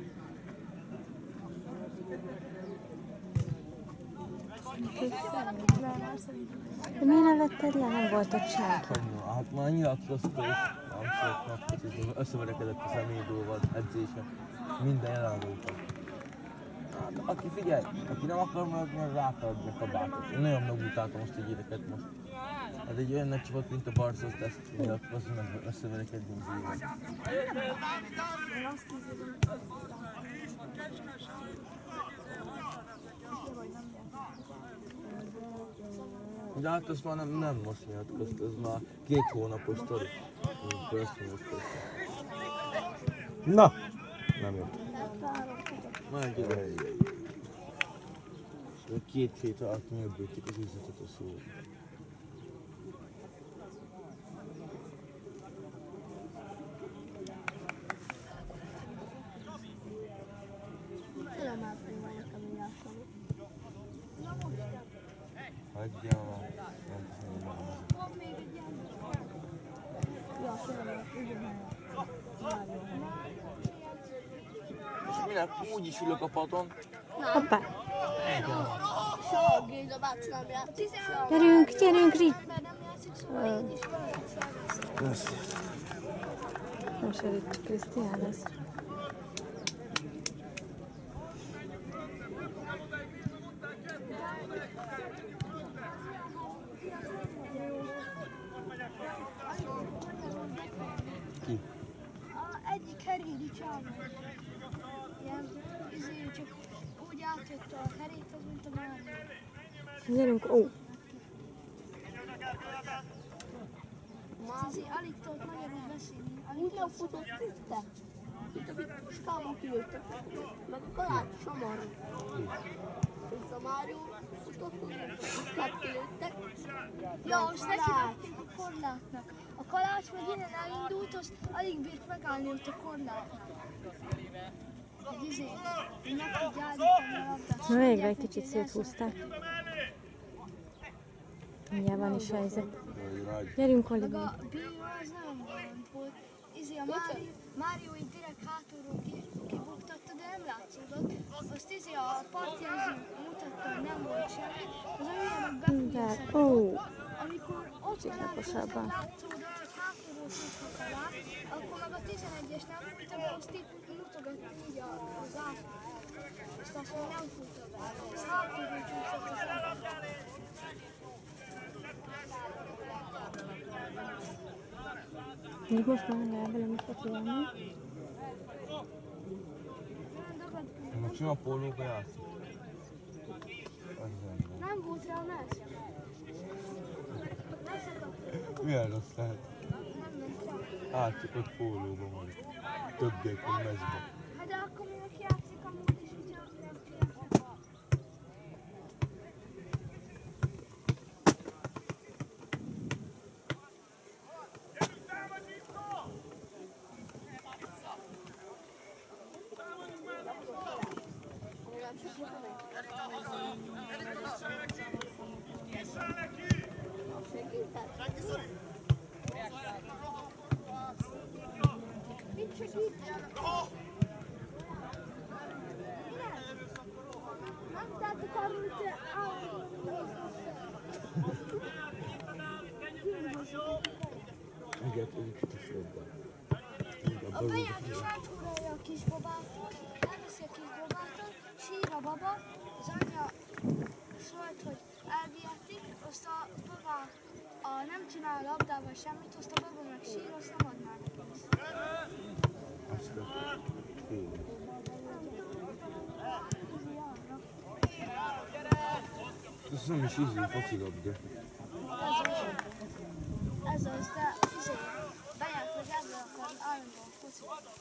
De miért nem vetted le? Nem volt ott senki. Hát már nyilatkozta is. Nem szeretnek focizni, összeverekedett a személyidóval, edzése. Minden jelenlőben. Hát, aki figyelj, aki nem akar maradni, az rátaladni a kabátot. Én nagyon megutáltam most egy gyereket most. Hát egy olyan nagy csapat, mint a Barca, azt ezt nyilatkozni, meg összeverekedni az évet. Én azt hiszem, De hát azt már nem most nyilatkozta, ez már 2 hónapos sztori. Amikor ezt nyilatkozta. Na! Nem jött. Már ide. 2 hét alatt megbőtjük az üzletet a szó. felemeltem vagyok a miatt. Hagyjál már. Nem tudom, Van még egy ilyen. És minek úgy is ülök a padon. Hoppá! Soha Géza bácsi nem játszik. Gyerünk, gyerünk, Ri! Nem játszik, szóval én is játszom. Nem se Ricsi Krisztián lesz. Egyik Herényi csávó. Ilyen, csak úgy átjött a herét, az mint a Mária. Gyerünk, ó! Alig tudott magyarul beszélni. Úgy nem futott tiszte. Itt a puskában kijöttek. Meg a kalács samarra. És a Mário futott, puskát kilőttek. Ja, most neki vették a korlátnak. A kalács meg innen elindult, azt alig bírt megállni ott a korlátnak. Egy hogy meg tudja állítani a labdát. Na végre egy kicsit széthúzták. Mindjárt van is helyzet. Gyerünk, Meg Oliver. a Bíró az nem volt. A Mário így direkt hátulról kibuktatta, de nem látszódott. Azt a partjelző mutatta, hogy nem volt semmi. Az olyan befújja Ó! amikor ott látszódott, hogy hátulról szúzhat alá, akkor meg a 11-es nem fújta be, azt így mutogatta így az át. És azt még nem fújta be. Ez hátulról csúszott az ember. Még most már legalább velem is félni. Meg sima pólóba játszik. Nem volt rá a mez. Milyen rossz lehet? Átszokott pólóba majd. Többiek a mezbe. Hát de akkor mindenki játszik amúgy is, ugye az nem játszik. Mit segít? Nem tettek arra, hogy te Igen, ő kicsit jobban. a bejárt sátorolja a kisbabától, elveszi a kisbabától, sír a baba, az anyja szólt, hogy elvihetik, azt a baba nem csinál labdával semmit, azt a baba meg sír, azt nem ad már neki. Ez nem is ízű focilabda. Ez az, de bejárt, hogy ezzel akar állandóan focizni.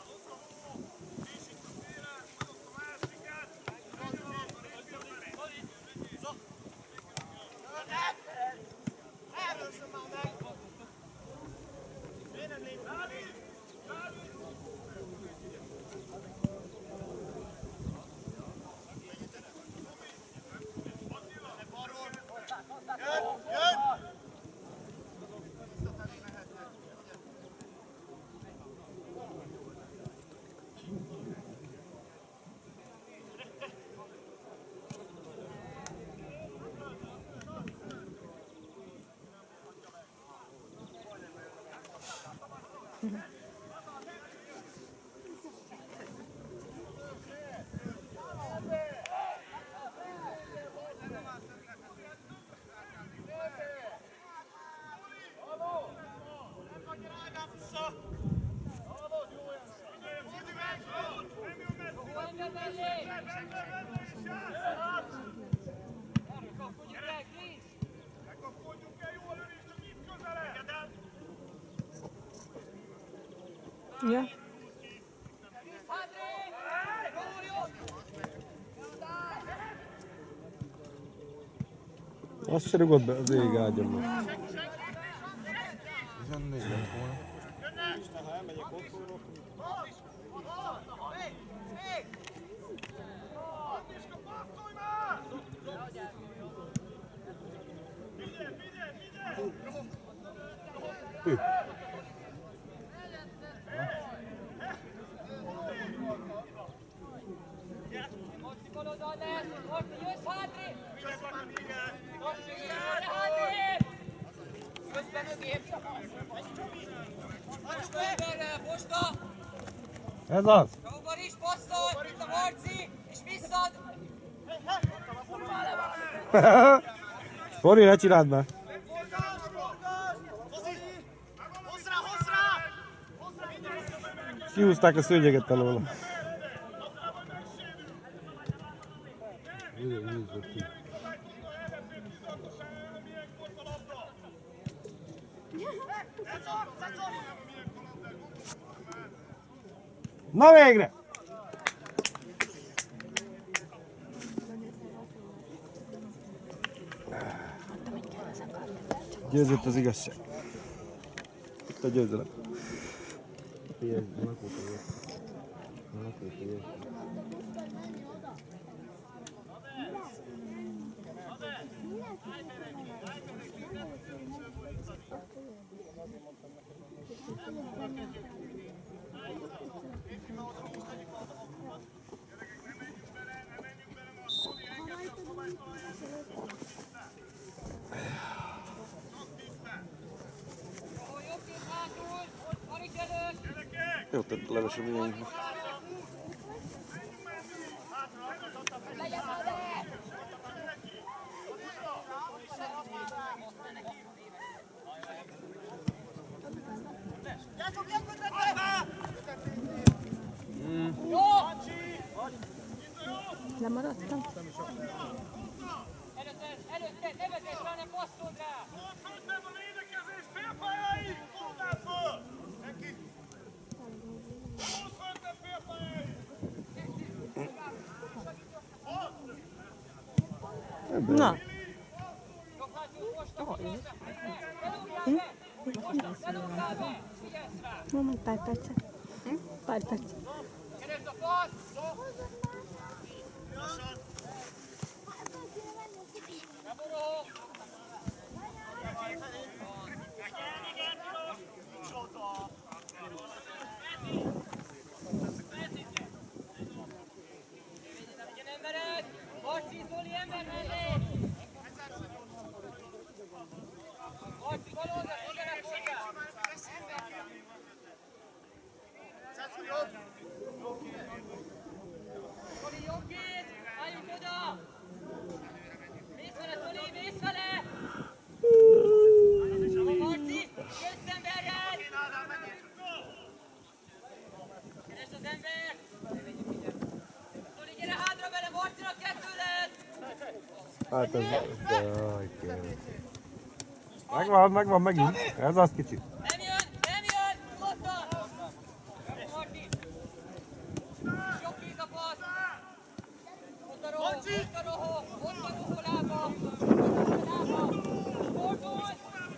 Ja. Azt se rugott be az ég ágyamban. 14 lett volna. Ha elmegyek otthonról, Ez az! Jóban is passzol, itt a Marci, és visszad! Fori, ne csináld már! Kihúzták a szőnyeget alóla. Na végre! Győzött az igazság. Itt a győzelem. Jó, tett leves a miénknek. Lemaradtam. Előtte, ne vezess rá, ne passzod rá! Na. Majd pár percet. Pár percet. Keresd a passz! Beboró! Legyen embered! Marci, Zoli, ember mellé! Marci, baloldal, emberek hozzá! Zoli, jobb kéz! Álljunk oda! Mész vele, Zoli, mész vele! Marci, jössz emberrel! Keresd az embert! Zoli, gyere hátra vele, Marcinak 2 lesz! Hát ez... Jaj, kérlek. Megvan megint. Ez az kicsi. Nem jön! Nyugodtan! Marci! Jobb kéz a passz! Ott a rohó, lába! Fordulj!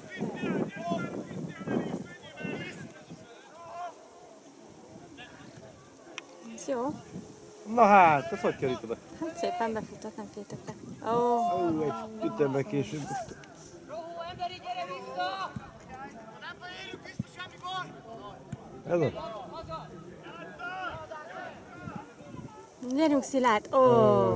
Ez jó. Na hát, ez hogy került oda? Hát szépen befutott, nem tétekre. Ó, Ó, egy ütemben később. Rohó, emberi, gyere vissza! Ez az? gyerünk Szilárd. Ó,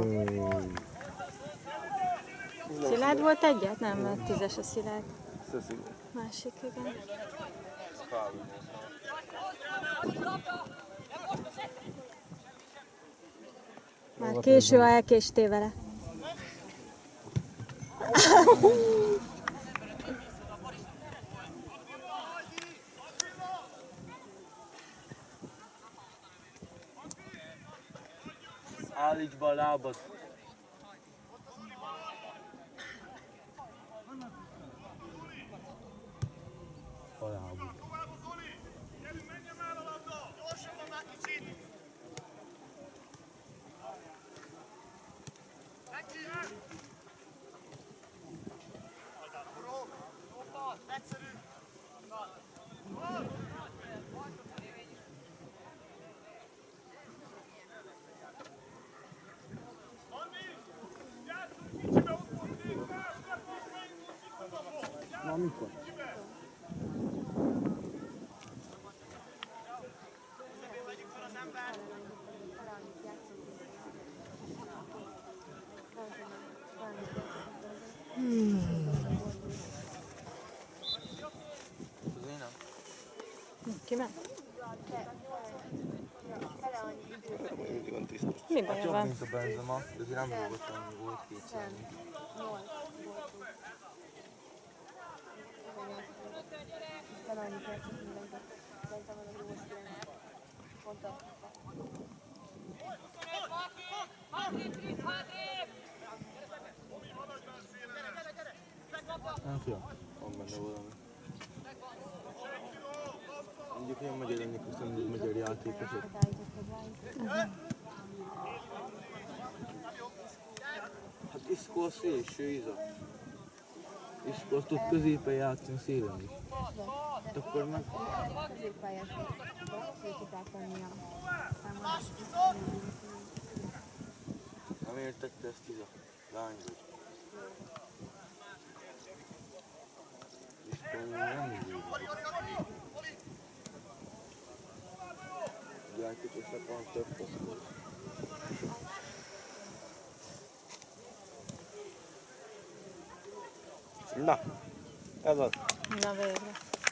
Szilárd volt egyet? Nem, mert 10-es a Szilárd. Másik, igen. Már késő, ha elkéstél vele. Állíts be a lábad. A lábad. Na mikor? Simán? Mindig van 10 perc. Mi baja Jobb, van? mint a Benzema, de azért nem rúgott annyi, volt 2 szállni. Hát ja, van benne valami. Mondjuk ilyen magyar lennék, aztán mindig magyar játékosok. Hát Iszko a szélső, Iza. Iszko azt tud középen játszani szélen is. Hát akkor meg... Nem értette ezt Iza? Lány vagy. Iszko nem így van. Játékosnak van több posztból. Na, ez az. Na végre.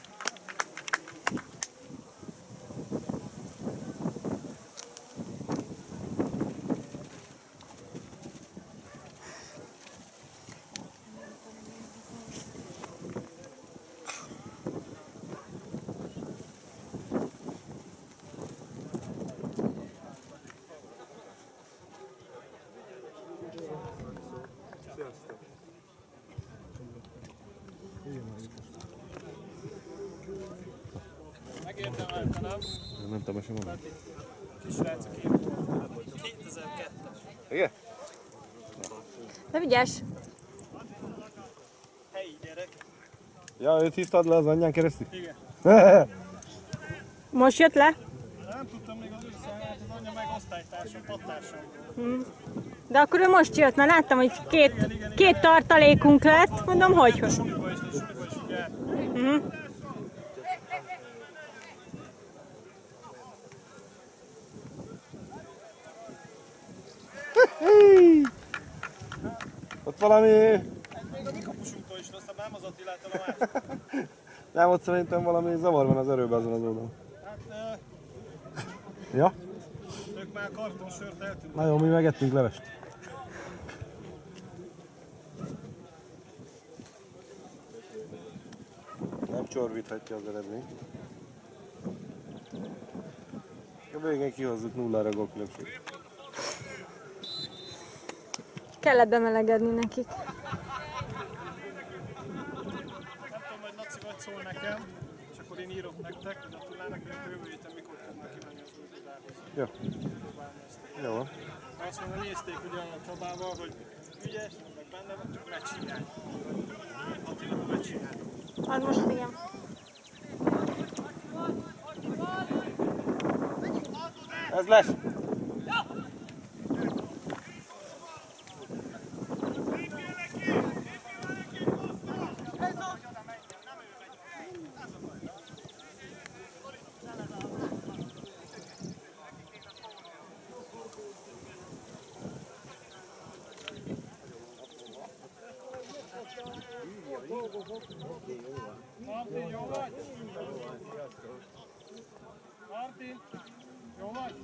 Sziasztok! Megérdemeltem. Nem tudom, sem mondom. Kis srác, aki 2002-es. Igen? De vigyázz! Helyi gyerek. Ja, őt hívtad le az anyján keresztül? Igen. Most jött le? Nem tudtam még az ő számát, az anyja meg osztálytársam, padtársam. De akkor ő most jött, mert láttam, hogy két tartalékunk lett. Mondom, hogy? Suliba is ugye. Ott valami... Ez még a mi kapusunktól is rossz, nem az Attilától a másik. Nem, ott szerintem valami zavar van az erőben azon az oldalon. Hát, Ja? ők már kartonsört eltűnt. Na jó, mi megettünk levest. Nem csorbíthatja az eredményt. A végén kihozzuk 0-ra gólkülönbség. Kellett bemelegedni nekik. Nem tudom, hogy Naci vagy szól nekem, és akkor én írok nektek, de tudnának, hogy a jövő héten mikor tudnak kimenni az új Budához. Jó. Jó van. Azt mondja, nézték ugye a Csabával, hogy ügyes, meg benne van, csak megcsinálj. Attila, megcsinálj. Az most igen. Ez lesz! Martin, jó vagy? Martin, jó vagy?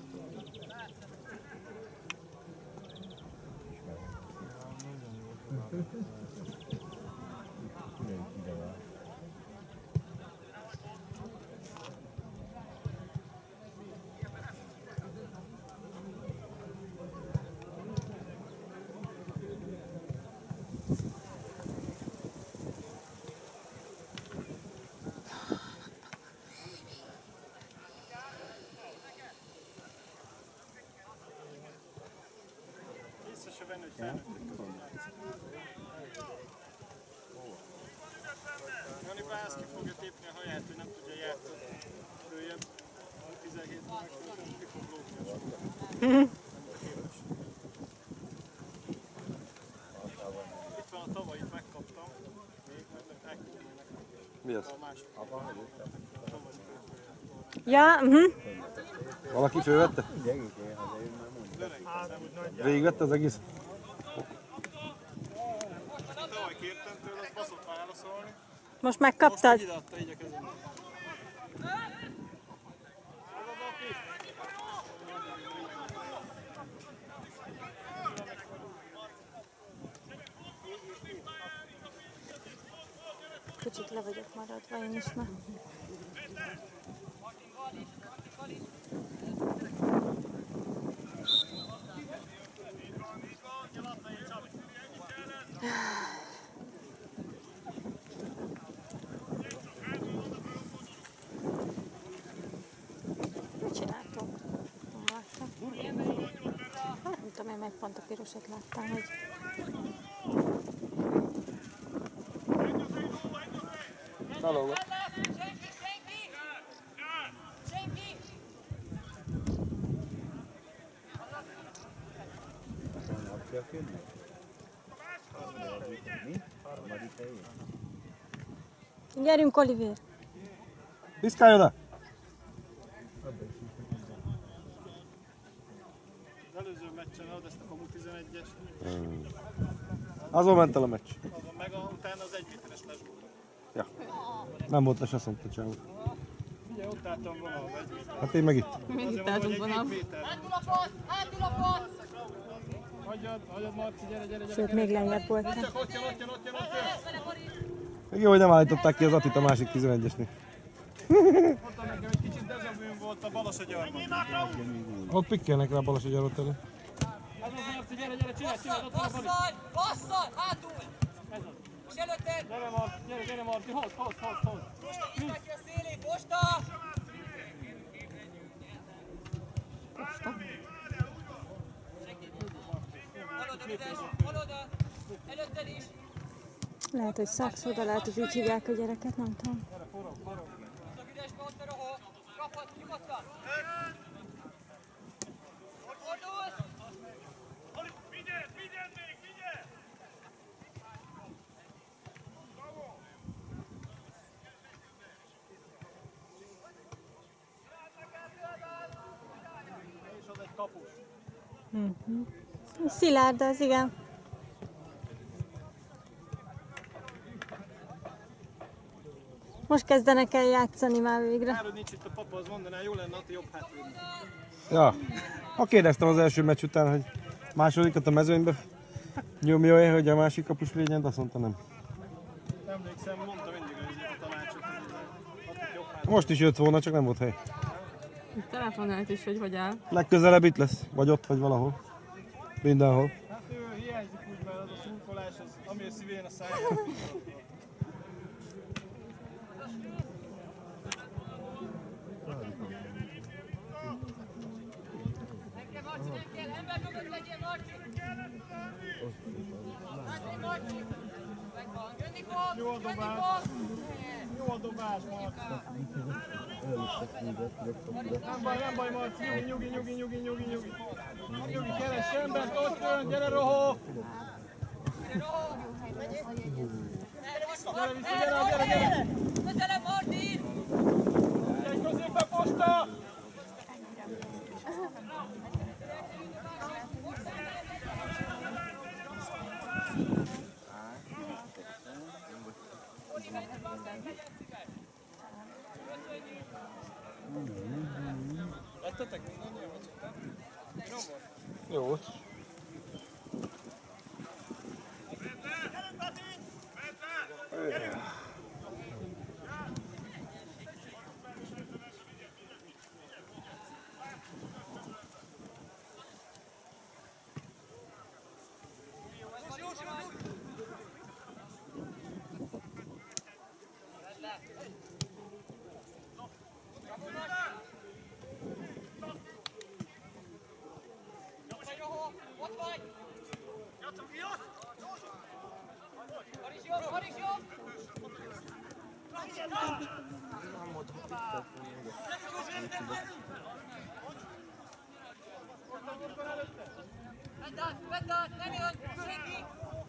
Vissza se venni, hogy felnőttük között játszik. Jani Bászki fogja tépni a haját, hogy nem tudja játszani. Följebb, 17-ben megfordulni, mikor blókja. Itt van a tavait, megkaptam. Még meg elküldenének. Mi az? A másik. Ja, Valaki fölvette? Végigvette az egész? Tavaly kértem tőle, az baszott válaszolni. Most megkaptad? Most ideadta így a kezembe. Kicsit le vagyok maradva én is már. Mit csináltok? Nem láttam. Hát nem tudom, én meg pont a pirosat láttam, hogy... Találva. Gyerünk, Olivér! Piszkálj oda! Az előző meccsen adott a Kamu 11-es. Azon ment el a meccs. Azon meg utána az 1 méteres les volt. Ja. Nem volt les, azt mondta csávó. Ugye ott álltam valahol 1 méter. Hát én meg itt. Még itt álltunk valahol. Hátul a passz! Hátul a passz! Hagyjad Marci, gyere. Sőt, még lejjebb voltam. Ott jön. Még jó, hogy nem állították ki az Attit a másik 11-esnél. Mondtam nekem, hogy kicsit dezavűn volt a balos a gyarmat. Ott pikkelnek rá a balos agyarot elő. Ez az Marci, gyere, csinálj, ott van a bali. Passzol! Hátul! És előtted! Gyere Marci, hozd. Most neki a szélét, Bosta! Hol oda? Előtted is! Lehet, hogy szakszóda, lehet, hogy így hívják a gyereket, nem tudom. Ott a üresbe, ott a rohó! Kaphat, nyugodtan! Hogy fordulsz? Figyelj még! És az egy kapus. Szilárd az, igen. Most kezdenek el játszani már végre. Kár, hogy nincs itt a papa, az mondaná, jó lenne, Ati jobb hátvédni. Ja. Ha kérdeztem az első meccs után, hogy másodikat a mezőnybe nyomja-e, hogy a másik kapus legyen, de azt mondta nem. Emlékszem, mondta mindig a tanácsot, hogy Ati jobb hátvédni. Most is jött volna, csak nem volt hely. Telefonált is, hogy áll. Legközelebb itt lesz, vagy ott, vagy valahol. Mindenhol. Hát ő hiányzik úgy, mert az a szurkolás, az, ami a szívén a száján. Nem kell, ember mögött legyél, Marci! Hátrébb, Marci! Megvan, jönni fog! Jó a dobás, Marci. Nem baj, Marci, nyugi. Nyugi, keres embert, ott jön, gyere Rohó! Gyere! Közelebb, Martin! Gyere középen, Posta! Lettetek mindannyian, vagy csak te? Finom volt? Jó volt. Ott vagy! Haris jobb! Vedd át, nem jön, senki!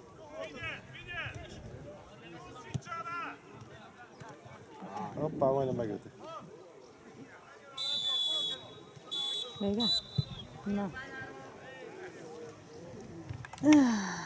Hoppá, majdnem megöltük. Vége? Na.